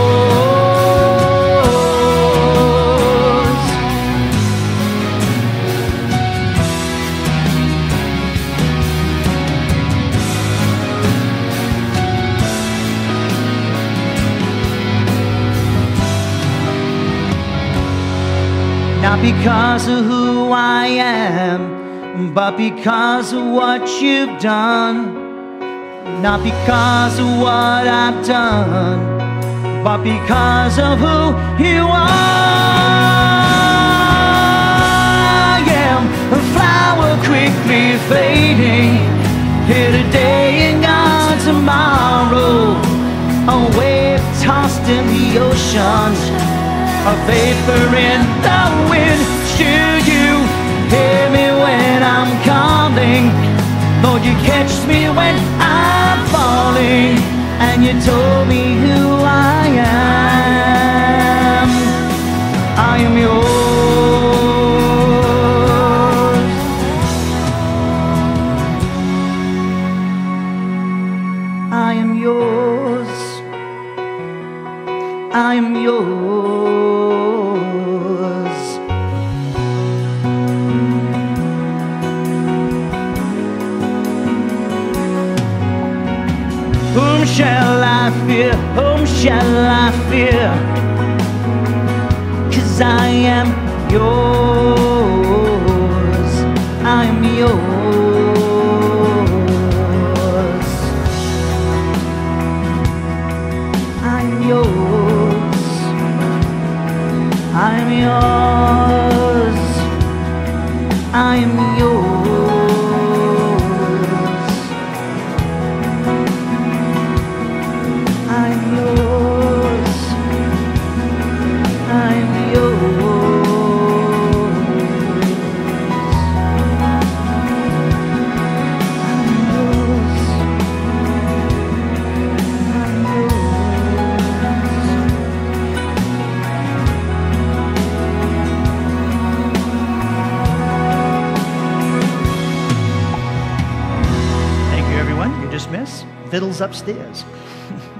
Not because of who I am, but because of what you've done. Not because of what I've done, but because of who you are. I am a flower quickly fading, here today and gone tomorrow, a wave tossed in the ocean, a vapor in the wind. Still you hear me when I'm calling, Lord, you catch me when I'm falling, and you told me who I am. I am yours. I am yours. I am yours. Whom shall I fear? Whom shall I fear? 'Cause I am yours. I am yours. I'm yours. I'm yours. I'm yours. Dismiss. Fiddles upstairs.